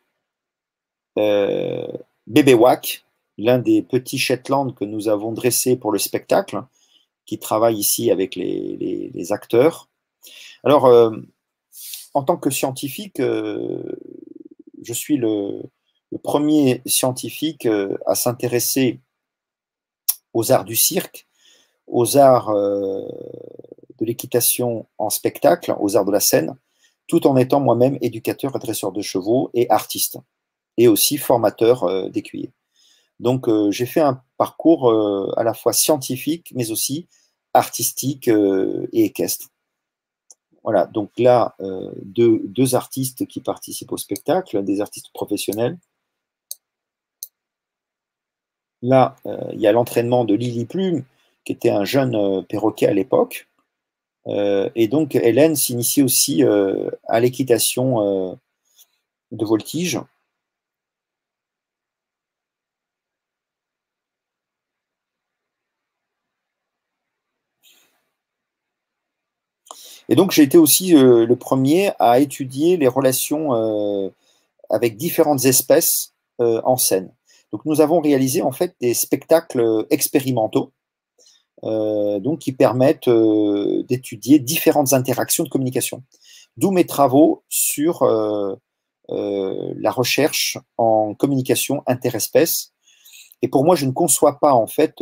Bébé Wack, l'un des petits Shetland que nous avons dressés pour le spectacle, qui travaille ici avec les acteurs. Alors, en tant que scientifique, je suis le premier scientifique à s'intéresser aux arts du cirque, aux arts de l'équitation en spectacle, aux arts de la scène, tout en étant moi-même éducateur et dresseur de chevaux et artiste, et aussi formateur d'écuyers. Donc, j'ai fait un parcours à la fois scientifique, mais aussi artistique et équestre. Voilà, donc là, deux artistes qui participent au spectacle, des artistes professionnels. Là, il y a l'entraînement de Lily Plume, qui était un jeune perroquet à l'époque. Et donc, Hélène s'initie aussi à l'équitation de voltige. Et donc, j'ai été aussi le premier à étudier les relations avec différentes espèces en scène. Donc, nous avons réalisé en fait des spectacles expérimentaux donc qui permettent d'étudier différentes interactions de communication. D'où mes travaux sur la recherche en communication interespèces. Et pour moi, je ne conçois pas en fait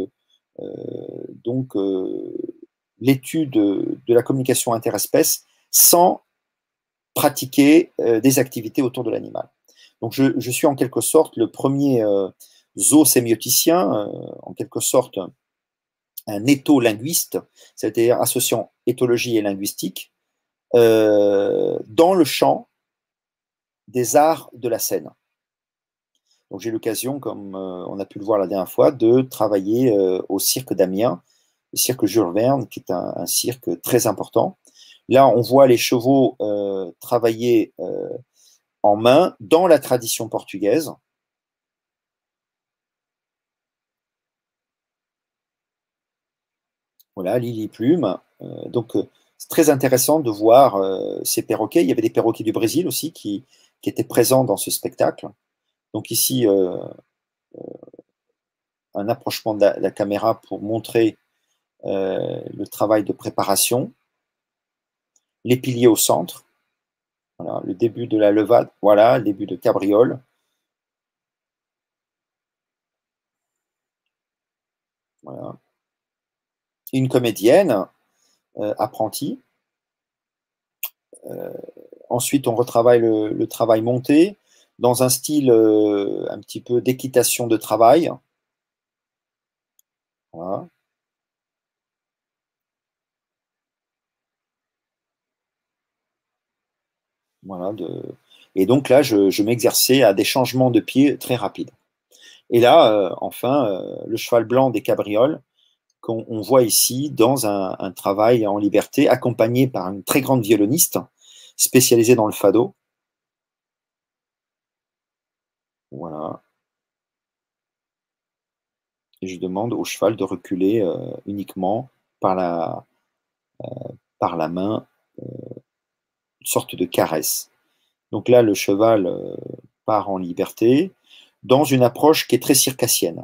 donc l'étude de la communication interespèces sans pratiquer des activités autour de l'animal. Donc je suis en quelque sorte le premier zoosémioticien, en quelque sorte un étholinguiste, c'est-à-dire associant éthologie et linguistique, dans le champ des arts de la scène. Donc j'ai l'occasion, comme on a pu le voir la dernière fois, de travailler au cirque d'Amiens, le cirque Jules Verne, qui est un cirque très important. Là, on voit les chevaux travailler en main dans la tradition portugaise. Voilà, Lily Plume. Donc, c'est très intéressant de voir ces perroquets. Il y avait des perroquets du Brésil aussi qui qui étaient présents dans ce spectacle. Donc ici, un approchement de la caméra pour montrer le travail de préparation, les piliers au centre, voilà, le début de la levade, voilà, le début de cabriole. Voilà. Une comédienne apprentie. Ensuite, on retravaille le travail monté dans un style un petit peu d'équitation de travail. Voilà. Voilà, et donc là, je m'exerçais à des changements de pied très rapides. Et là, enfin, le cheval blanc des cabrioles, qu'on voit ici dans un travail en liberté, accompagné par une très grande violoniste spécialisée dans le fado. Voilà. Et je demande au cheval de reculer uniquement par la main, une sorte de caresse. Donc là, le cheval part en liberté dans une approche qui est très circassienne.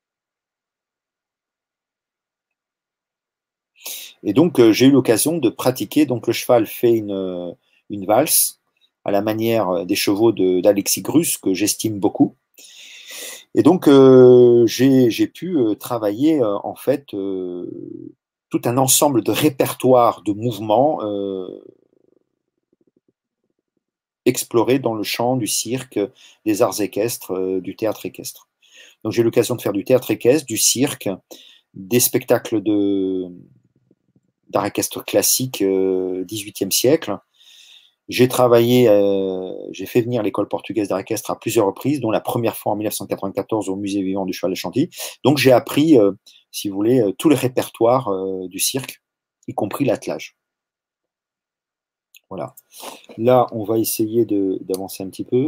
Et donc, j'ai eu l'occasion de pratiquer. Donc, le cheval fait une valse à la manière des chevaux d'Alexis Grus, que j'estime beaucoup. Et donc, j'ai pu travailler, en fait, tout un ensemble de répertoires de mouvements explorés dans le champ du cirque, des arts équestres, du théâtre équestre. Donc, j'ai eu l'occasion de faire du théâtre équestre, du cirque, des spectacles d'art équestre classique 18e siècle. J'ai travaillé, j'ai fait venir l'école portugaise d'art équestre à plusieurs reprises, dont la première fois en 1994 au musée vivant du cheval de Chantilly. Donc j'ai appris, si vous voulez, tout le répertoire du cirque, y compris l'attelage. Voilà. Là, on va essayer d'avancer un petit peu.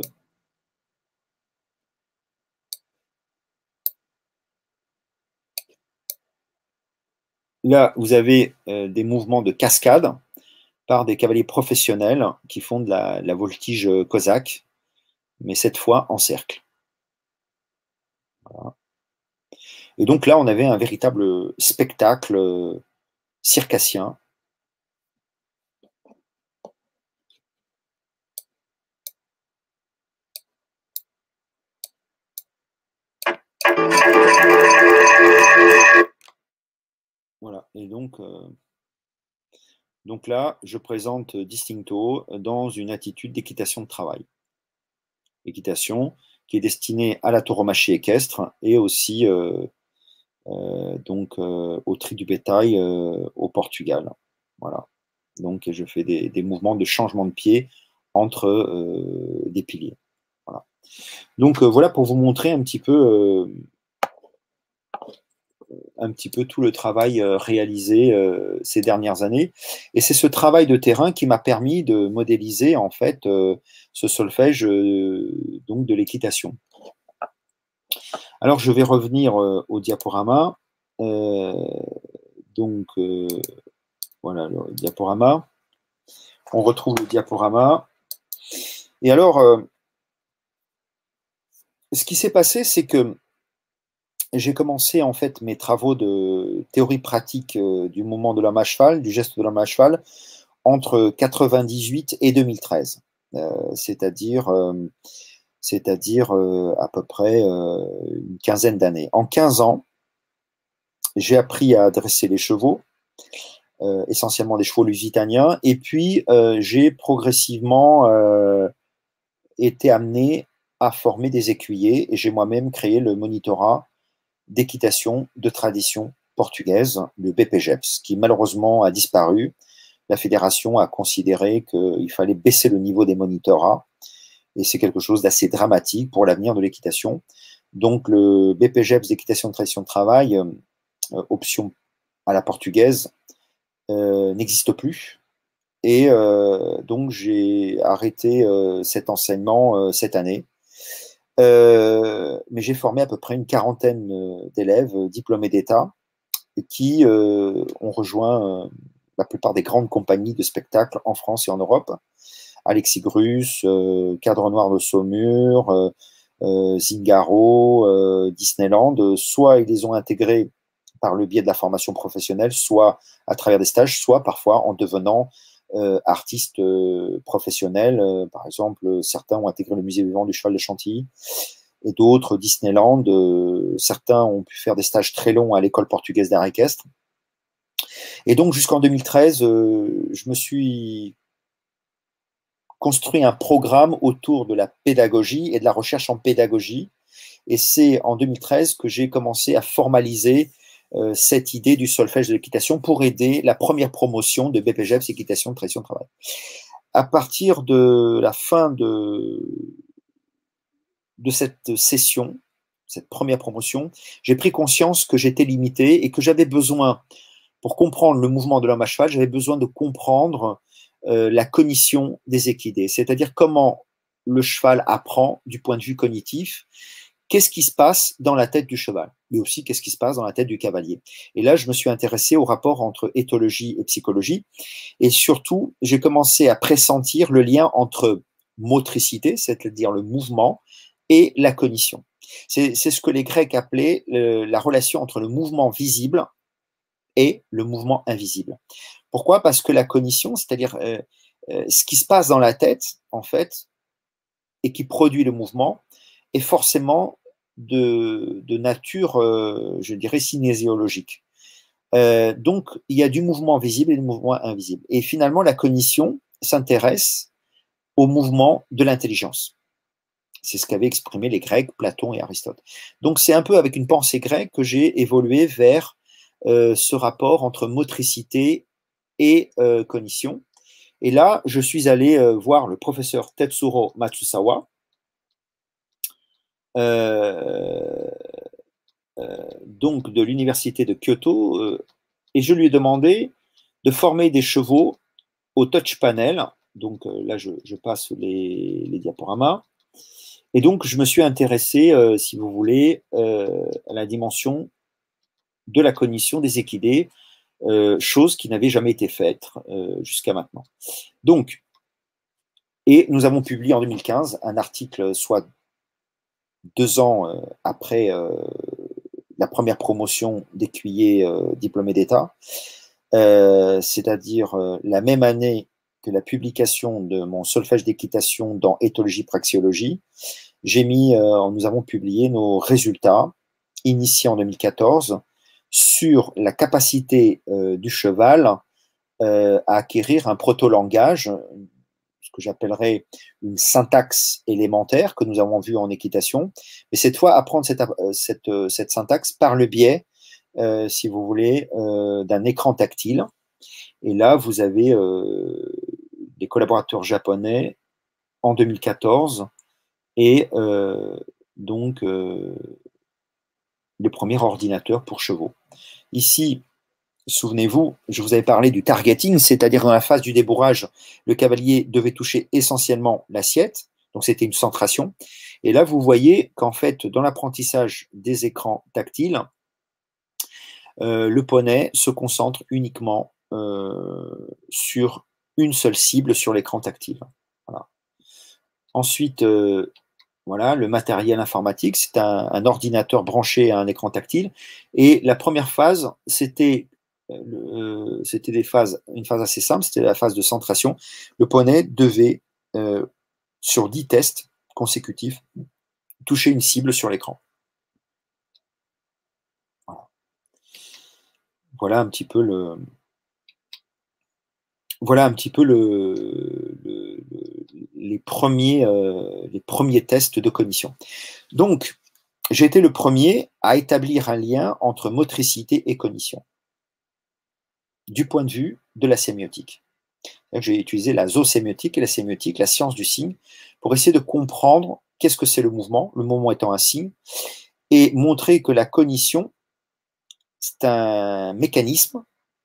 Là, vous avez des mouvements de cascade par des cavaliers professionnels qui font de la voltige cosaque, mais cette fois en cercle. Voilà. Et donc là, on avait un véritable spectacle circassien. Voilà, et donc là, je présente Distincto dans une attitude d'équitation de travail. Équitation qui est destinée à la tauromachie équestre et aussi au tri du bétail au Portugal. Voilà. Donc je fais des mouvements de changement de pied entre des piliers. Voilà. Donc voilà pour vous montrer un petit peu tout le travail réalisé ces dernières années. Et c'est ce travail de terrain qui m'a permis de modéliser en fait ce solfège donc de l'équitation. Alors je vais revenir au diaporama. Voilà le diaporama. On retrouve le diaporama. Et alors, ce qui s'est passé, c'est que j'ai commencé en fait mes travaux de théorie pratique du mouvement de l'homme à cheval, du geste de l'homme à cheval, entre 98 et 2013, c'est-à-dire à peu près une quinzaine d'années. En 15 ans, j'ai appris à dresser les chevaux, essentiellement des chevaux lusitaniens, et puis j'ai progressivement été amené à former des écuyers, et j'ai moi-même créé le monitorat d'équitation de tradition portugaise, le BPGEPS, qui malheureusement a disparu. La fédération a considéré qu'il fallait baisser le niveau des monitorats, et c'est quelque chose d'assez dramatique pour l'avenir de l'équitation. Donc le BPGEPS d'équitation de tradition de travail, option à la portugaise, n'existe plus. Et donc j'ai arrêté cet enseignement cette année. Mais j'ai formé à peu près une quarantaine d'élèves diplômés d'État qui ont rejoint la plupart des grandes compagnies de spectacles en France et en Europe, Alexis Grus, Cadre Noir de Saumur, Zingaro, Disneyland, soit ils les ont intégrés par le biais de la formation professionnelle, soit à travers des stages, soit parfois en devenant artistes professionnels. Par exemple, certains ont intégré le musée vivant du cheval de Chantilly et d'autres Disneyland. Certains ont pu faire des stages très longs à l'école portugaise d'art équestre. Et donc jusqu'en 2013, je me suis construit un programme autour de la pédagogie et de la recherche en pédagogie. Et c'est en 2013 que j'ai commencé à formaliser cette idée du solfège de l'équitation pour aider la première promotion de BPGEPS équitation de tradition de travail. À partir de la fin de cette session, cette première promotion, j'ai pris conscience que j'étais limité et que j'avais besoin, pour comprendre le mouvement de l'homme à cheval, j'avais besoin de comprendre la cognition des équidés, c'est-à-dire comment le cheval apprend du point de vue cognitif, qu'est-ce qui se passe dans la tête du cheval, mais aussi qu'est-ce qui se passe dans la tête du cavalier. Et là, je me suis intéressé au rapport entre éthologie et psychologie, et surtout, j'ai commencé à pressentir le lien entre motricité, c'est-à-dire le mouvement, et la cognition. C'est ce que les Grecs appelaient la relation entre le mouvement visible et le mouvement invisible. Pourquoi? Parce que la cognition, c'est-à-dire ce qui se passe dans la tête, en fait, et qui produit le mouvement, est forcément de nature, je dirais, cinésiologique. Donc, il y a du mouvement visible et du mouvement invisible. Et finalement, la cognition s'intéresse au mouvement de l'intelligence. C'est ce qu'avaient exprimé les Grecs, Platon et Aristote. Donc, c'est un peu avec une pensée grecque que j'ai évolué vers ce rapport entre motricité et cognition. Et là, je suis allé voir le professeur Tetsuro Matsusawa, donc de l'université de Kyoto, et je lui ai demandé de former des chevaux au touch panel. Donc là, je passe les diaporamas. Et donc, je me suis intéressé, si vous voulez, à la dimension de la cognition des équidés, chose qui n'avait jamais été faite jusqu'à maintenant. Donc, et nous avons publié en 2015 un article, soit 2 ans après la première promotion d'écuyer diplômé d'État, c'est-à-dire la même année que la publication de mon solfège d'équitation dans éthologie praxiologie. Nous avons publié nos résultats initiés en 2014 sur la capacité du cheval à acquérir un proto-langage, ce que j'appellerais une syntaxe élémentaire que nous avons vu en équitation, mais cette fois apprendre cette syntaxe par le biais, si vous voulez, d'un écran tactile. Et là, vous avez des collaborateurs japonais en 2014 et donc le premier ordinateur pour chevaux. Ici, souvenez-vous, je vous avais parlé du targeting, c'est-à-dire dans la phase du débourrage, le cavalier devait toucher essentiellement l'assiette, donc c'était une centration. Et là, vous voyez qu'en fait, dans l'apprentissage des écrans tactiles, le poney se concentre uniquement sur une seule cible sur l'écran tactile. Voilà. Ensuite, voilà, le matériel informatique, c'est un ordinateur branché à un écran tactile. Et la première phase, c'était une phase assez simple, c'était la phase de centration. Le poney devait, sur 10 tests consécutifs, toucher une cible sur l'écran. Voilà. Voilà un petit peu les premiers tests de cognition. Donc, j'ai été le premier à établir un lien entre motricité et cognition, du point de vue de la sémiotique. J'ai utilisé la zoosémiotique et la sémiotique, la science du signe, pour essayer de comprendre qu'est-ce que c'est le mouvement étant un signe, et montrer que la cognition, c'est un mécanisme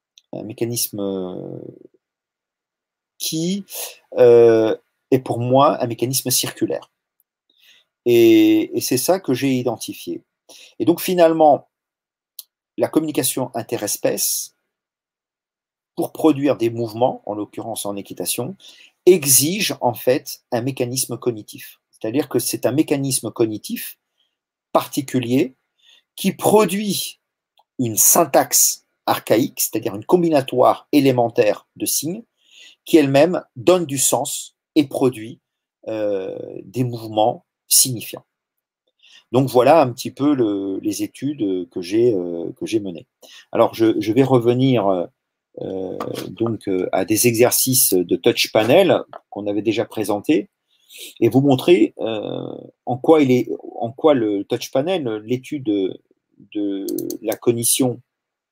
qui est pour moi un mécanisme circulaire. Et c'est ça que j'ai identifié. Et donc finalement, la communication interespèce, pour produire des mouvements, en l'occurrence en équitation, exige en fait un mécanisme cognitif. C'est-à-dire que c'est un mécanisme cognitif particulier qui produit une syntaxe archaïque, c'est-à-dire une combinatoire élémentaire de signes, qui elle-même donne du sens et produit des mouvements signifiants. Donc voilà un petit peu les études que j'ai menées. Alors je vais revenir donc à des exercices de touch panel qu'on avait déjà présentés et vous montrer en quoi le touch panel, l'étude de la cognition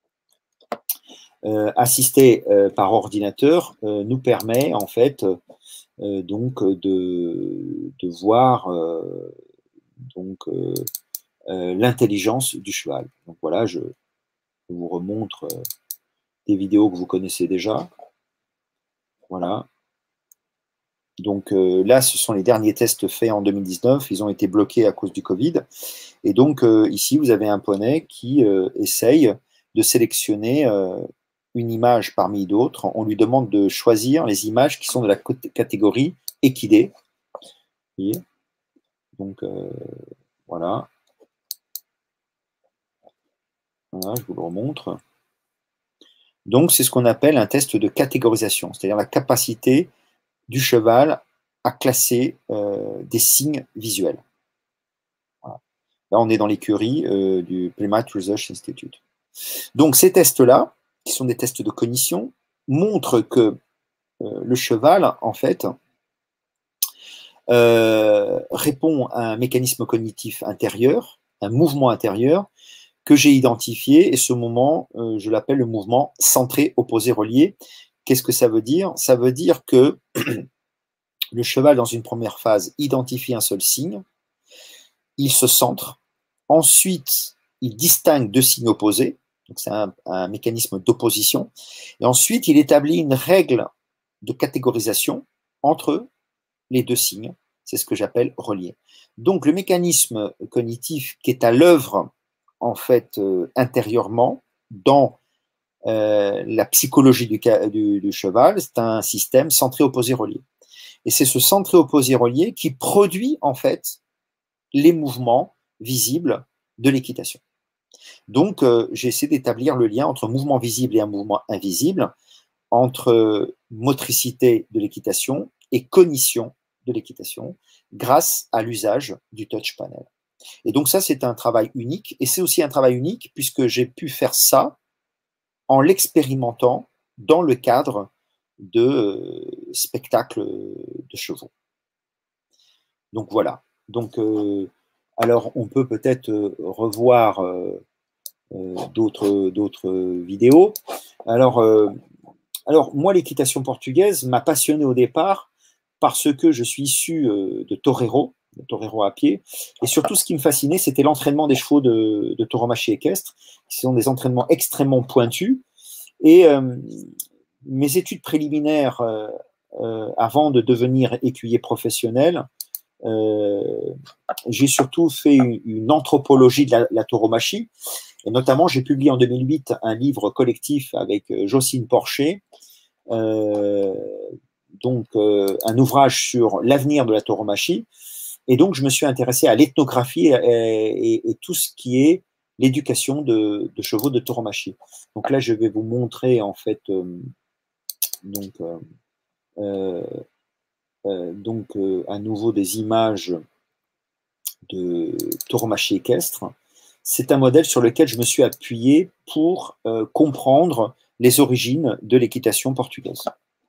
assistée par ordinateur nous permet en fait donc de voir l'intelligence du cheval. Donc voilà, je vous remontre des vidéos que vous connaissez déjà. Voilà. Donc là, ce sont les derniers tests faits en 2019. Ils ont été bloqués à cause du Covid. Et donc ici, vous avez un poney qui essaye de sélectionner une image parmi d'autres. On lui demande de choisir les images qui sont de la catégorie équidée. Vous voyez ? Donc voilà. Voilà, je vous le remontre. Donc c'est ce qu'on appelle un test de catégorisation, c'est-à-dire la capacité du cheval à classer des signes visuels. Voilà. Là, on est dans l'écurie du Plymouth Research Institute. Donc, ces tests-là, qui sont des tests de cognition, montrent que le cheval, en fait, répond à un mécanisme cognitif intérieur, un mouvement intérieur, que j'ai identifié, et ce moment, je l'appelle le mouvement centré, opposé, relié. Qu'est-ce que ça veut dire? Ça veut dire que le cheval, dans une première phase, identifie un seul signe, il se centre, ensuite, il distingue deux signes opposés, donc c'est un mécanisme d'opposition, et ensuite, il établit une règle de catégorisation entre les deux signes, c'est ce que j'appelle relié. Donc, le mécanisme cognitif qui est à l'œuvre, en fait, intérieurement, dans la psychologie du cheval, c'est un système centré, opposé, relié. Et c'est ce centré, opposé, relié qui produit, en fait, les mouvements visibles de l'équitation. Donc, j'ai essayé d'établir le lien entre mouvement visible et un mouvement invisible, entre motricité de l'équitation et cognition de l'équitation, grâce à l'usage du touch panel. Et donc ça, c'est un travail unique, et c'est aussi un travail unique puisque j'ai pu faire ça en l'expérimentant dans le cadre de spectacles de chevaux. Donc voilà. Donc, alors, on peut peut-être revoir d'autres vidéos. Alors, moi, l'équitation portugaise m'a passionné au départ parce que je suis issu de torero à pied. Et surtout, ce qui me fascinait, c'était l'entraînement des chevaux de tauromachie équestre, qui sont des entraînements extrêmement pointus. Et mes études préliminaires, avant de devenir écuyer professionnel, j'ai surtout fait une anthropologie de la tauromachie. Et notamment, j'ai publié en 2008 un livre collectif avec Jocelyne Porcher, un ouvrage sur l'avenir de la tauromachie. Et donc, je me suis intéressé à l'ethnographie et tout ce qui est l'éducation de chevaux de tauromachie. Donc là, je vais vous montrer en fait à nouveau des images de tauromachie équestre. C'est un modèle sur lequel je me suis appuyé pour comprendre les origines de l'équitation portugaise.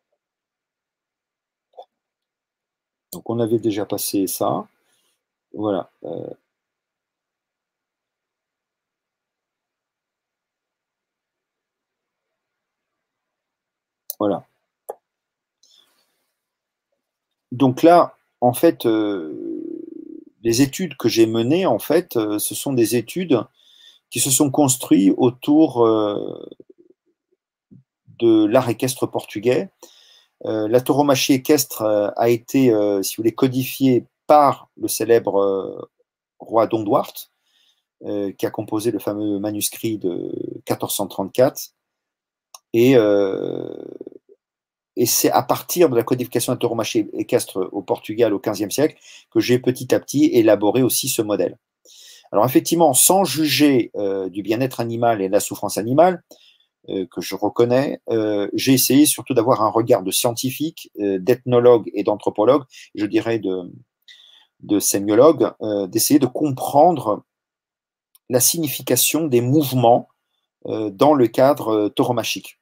Donc on avait déjà passé ça. Voilà. Voilà. Donc là, en fait, les études que j'ai menées, en fait, ce sont des études qui se sont construites autour de l'art équestre portugais. La tauromachie équestre a été, si vous voulez, codifiée par le célèbre roi Dom Duarte, qui a composé le fameux manuscrit de 1434. Et et c'est à partir de la codification de la tauromachie équestre au Portugal au XVe siècle que j'ai petit à petit élaboré aussi ce modèle. Alors effectivement, sans juger du bien-être animal et de la souffrance animale, que je reconnais, j'ai essayé surtout d'avoir un regard de scientifique, d'ethnologue et d'anthropologue, je dirais de sémiologue, d'essayer de comprendre la signification des mouvements dans le cadre tauromachique.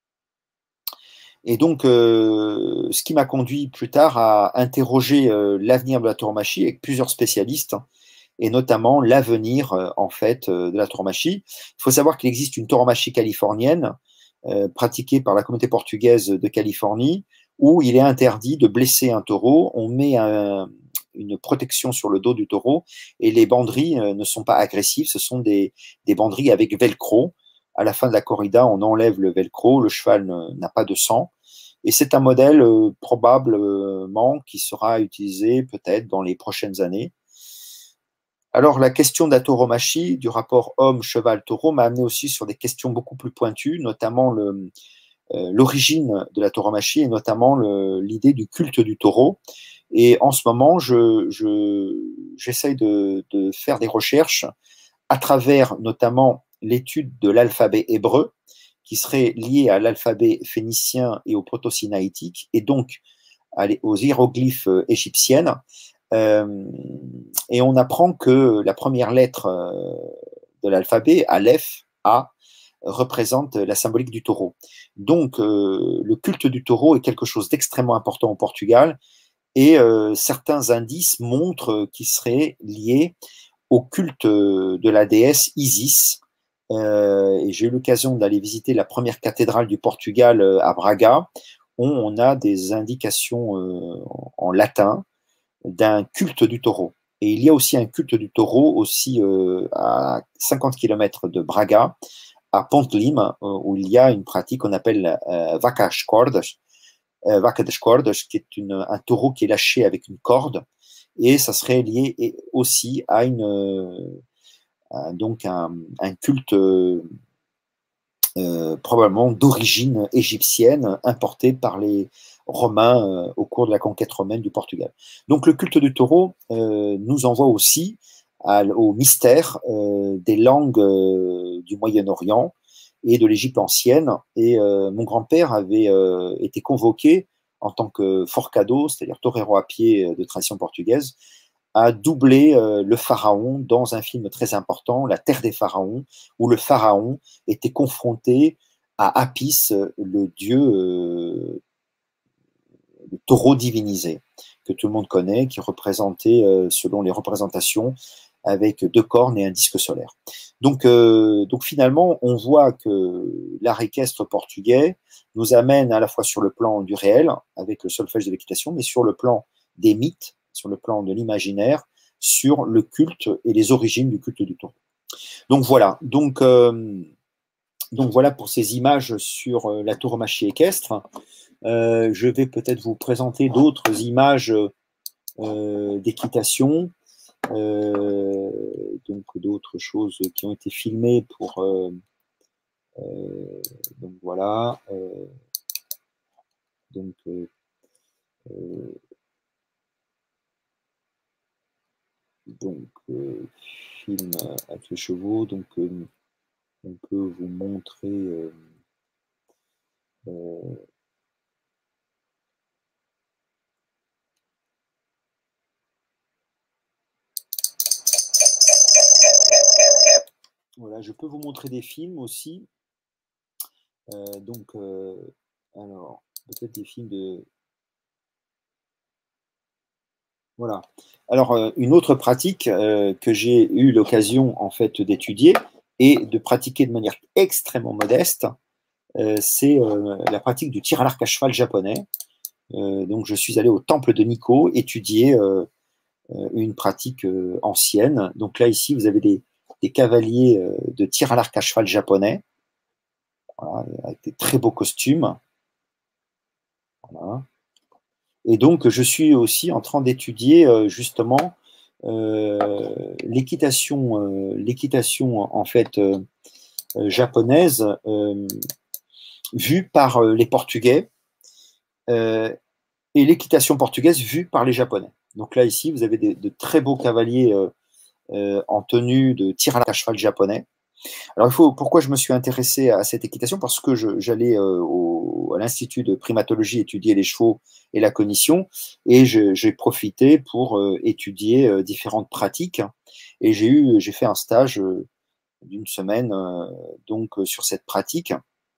Et donc, ce qui m'a conduit plus tard à interroger l'avenir de la tauromachie avec plusieurs spécialistes, et notamment l'avenir en fait de la tauromachie. Il faut savoir qu'il existe une tauromachie californienne pratiquée par la communauté portugaise de Californie, où il est interdit de blesser un taureau. On met une protection sur le dos du taureau et les banderilles ne sont pas agressives, ce sont des banderilles avec velcro. À la fin de la corrida, on enlève le velcro, le cheval n'a pas de sang. Et c'est un modèle probablement qui sera utilisé peut-être dans les prochaines années. Alors, la question de la tauromachie, du rapport homme-cheval-taureau, m'a amené aussi sur des questions beaucoup plus pointues, notamment l'origine de la tauromachie et notamment l'idée du culte du taureau. Et en ce moment, j'essaye de faire des recherches à travers notamment l'étude de l'alphabet hébreu, qui serait lié à l'alphabet phénicien et au proto-sinaïtique, et donc aux hiéroglyphes égyptiennes. Et on apprend que la première lettre de l'alphabet, Aleph, A, représente la symbolique du taureau. Donc, le culte du taureau est quelque chose d'extrêmement important au Portugal, et certains indices montrent qu'il serait lié au culte de la déesse Isis. Et j'ai eu l'occasion d'aller visiter la première cathédrale du Portugal à Braga, où on a des indications en latin d'un culte du taureau. Et il y a aussi un culte du taureau aussi à 50 km de Braga, à Pontelim, où il y a une pratique qu'on appelle vaca de cordas, qui est un taureau qui est lâché avec une corde, et ça serait lié aussi à donc un culte probablement d'origine égyptienne importé par les Romains au cours de la conquête romaine du Portugal. Donc le culte du taureau nous envoie aussi au mystère des langues du Moyen-Orient et de l'Égypte ancienne. Et mon grand-père avait été convoqué en tant que forcado, c'est-à-dire torero à pied de tradition portugaise, a doublé le pharaon dans un film très important, La Terre des pharaons, où le pharaon était confronté à Apis, le dieu le taureau divinisé, que tout le monde connaît, qui est représenté selon les représentations avec 2 cornes et un disque solaire. Donc finalement, on voit que l'art équestre portugais nous amène à la fois sur le plan du réel, avec le solfège de l'équitation, mais sur le plan des mythes, sur le plan de l'imaginaire, sur le culte et les origines du culte du taureau. Donc voilà, donc voilà pour ces images sur la tauromachie équestre. Je vais peut-être vous présenter d'autres images d'équitation, donc d'autres choses qui ont été filmées pour donc voilà donc film avec les chevaux, donc on peut vous montrer voilà, je peux vous montrer des films aussi. Alors, peut-être des films de... Voilà. Alors, une autre pratique que j'ai eu l'occasion en fait d'étudier et de pratiquer de manière extrêmement modeste, c'est la pratique du tir à l'arc à cheval japonais. Donc, je suis allé au temple de Nikko étudier une pratique ancienne. Donc là, ici, vous avez des cavaliers de tir à l'arc à cheval japonais, voilà, avec des très beaux costumes. Voilà. Et donc, je suis aussi en train d'étudier justement l'équitation en fait japonaise vue par les Portugais et l'équitation portugaise vue par les Japonais. Donc là, ici, vous avez de très beaux cavaliers en tenue de tir à l'arc à cheval japonais. Alors, pourquoi je me suis intéressé à cette équitation? Parce que j'allais à l'Institut de primatologie étudier les chevaux et la cognition, et j'ai profité pour étudier différentes pratiques. Et j'ai fait un stage d'une semaine sur cette pratique.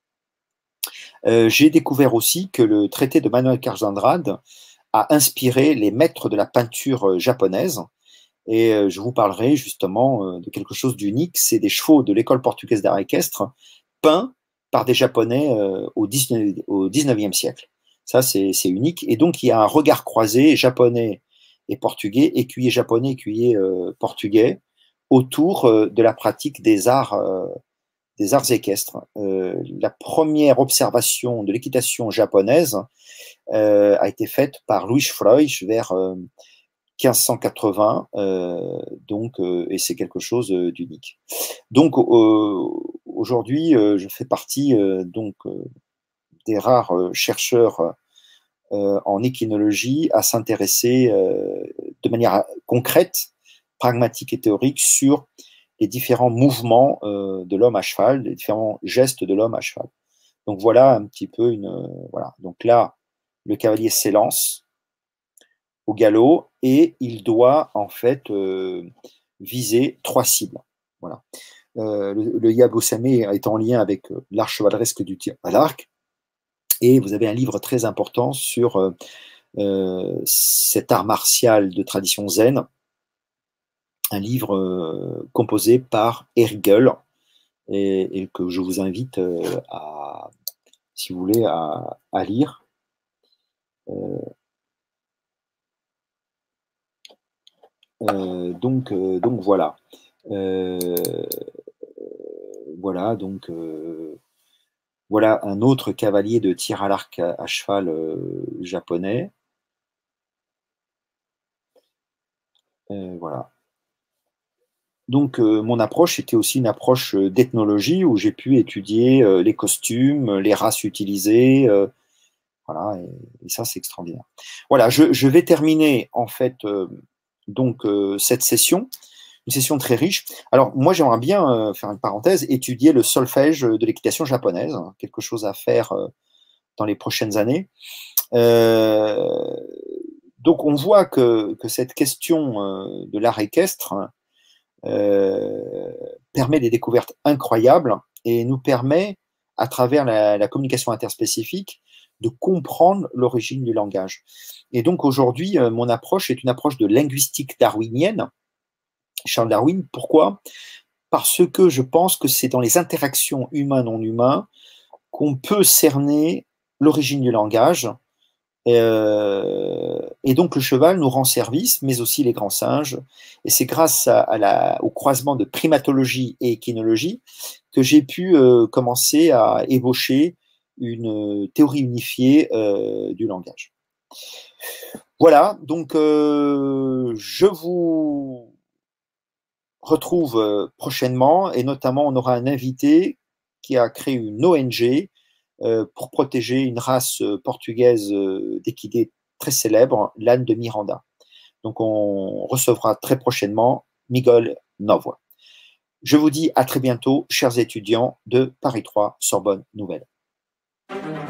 J'ai découvert aussi que le traité de Manuel Carlos Andrade a inspiré les maîtres de la peinture japonaise. Et je vous parlerai justement de quelque chose d'unique. C'est des chevaux de l'école portugaise d'art équestre peints par des Japonais au 19e siècle. Ça, c'est unique. Et donc, il y a un regard croisé japonais et portugais, écuyer japonais, écuyer portugais, autour de la pratique des arts équestres. La première observation de l'équitation japonaise a été faite par Luis Freud vers 1580, et c'est quelque chose d'unique. Donc aujourd'hui, je fais partie des rares chercheurs en équinologie à s'intéresser de manière concrète, pragmatique et théorique sur les différents mouvements de l'homme à cheval, les différents gestes de l'homme à cheval. Donc voilà un petit peu voilà. Donc là, le cavalier s'élance au galop et il doit en fait viser 3 cibles. Voilà. Le Yabusame est en lien avec l'art chevaleresque du tir à l'arc, et vous avez un livre très important sur cet art martial de tradition zen, un livre composé par Erigel, et que je vous invite si vous voulez, à lire. Donc voilà. Voilà, donc voilà un autre cavalier de tir à l'arc à cheval japonais. Voilà. Donc mon approche était aussi une approche d'ethnologie où j'ai pu étudier les costumes, les races utilisées, voilà, et ça c'est extraordinaire. Voilà, je vais terminer en fait cette session, une session très riche. Alors moi j'aimerais bien faire une parenthèse, étudier le solfège de l'équitation japonaise, hein, quelque chose à faire dans les prochaines années. Donc on voit que cette question de l'art équestre permet des découvertes incroyables et nous permet, à travers la communication interspécifique, de comprendre l'origine du langage. Et donc aujourd'hui, mon approche est une approche de linguistique darwinienne, Charles Darwin. Pourquoi? Parce que je pense que c'est dans les interactions humain-non humain qu'on peut cerner l'origine du langage. Et donc le cheval nous rend service, mais aussi les grands singes. Et c'est grâce au croisement de primatologie et équinologie que j'ai pu commencer à ébaucher une théorie unifiée du langage. Voilà, donc je vous retrouve prochainement, et notamment on aura un invité qui a créé une ONG pour protéger une race portugaise d'équidés très célèbre, l'âne de Miranda. Donc on recevra très prochainement Miguel Novoa. Je vous dis à très bientôt, chers étudiants de Paris 3 Sorbonne Nouvelle.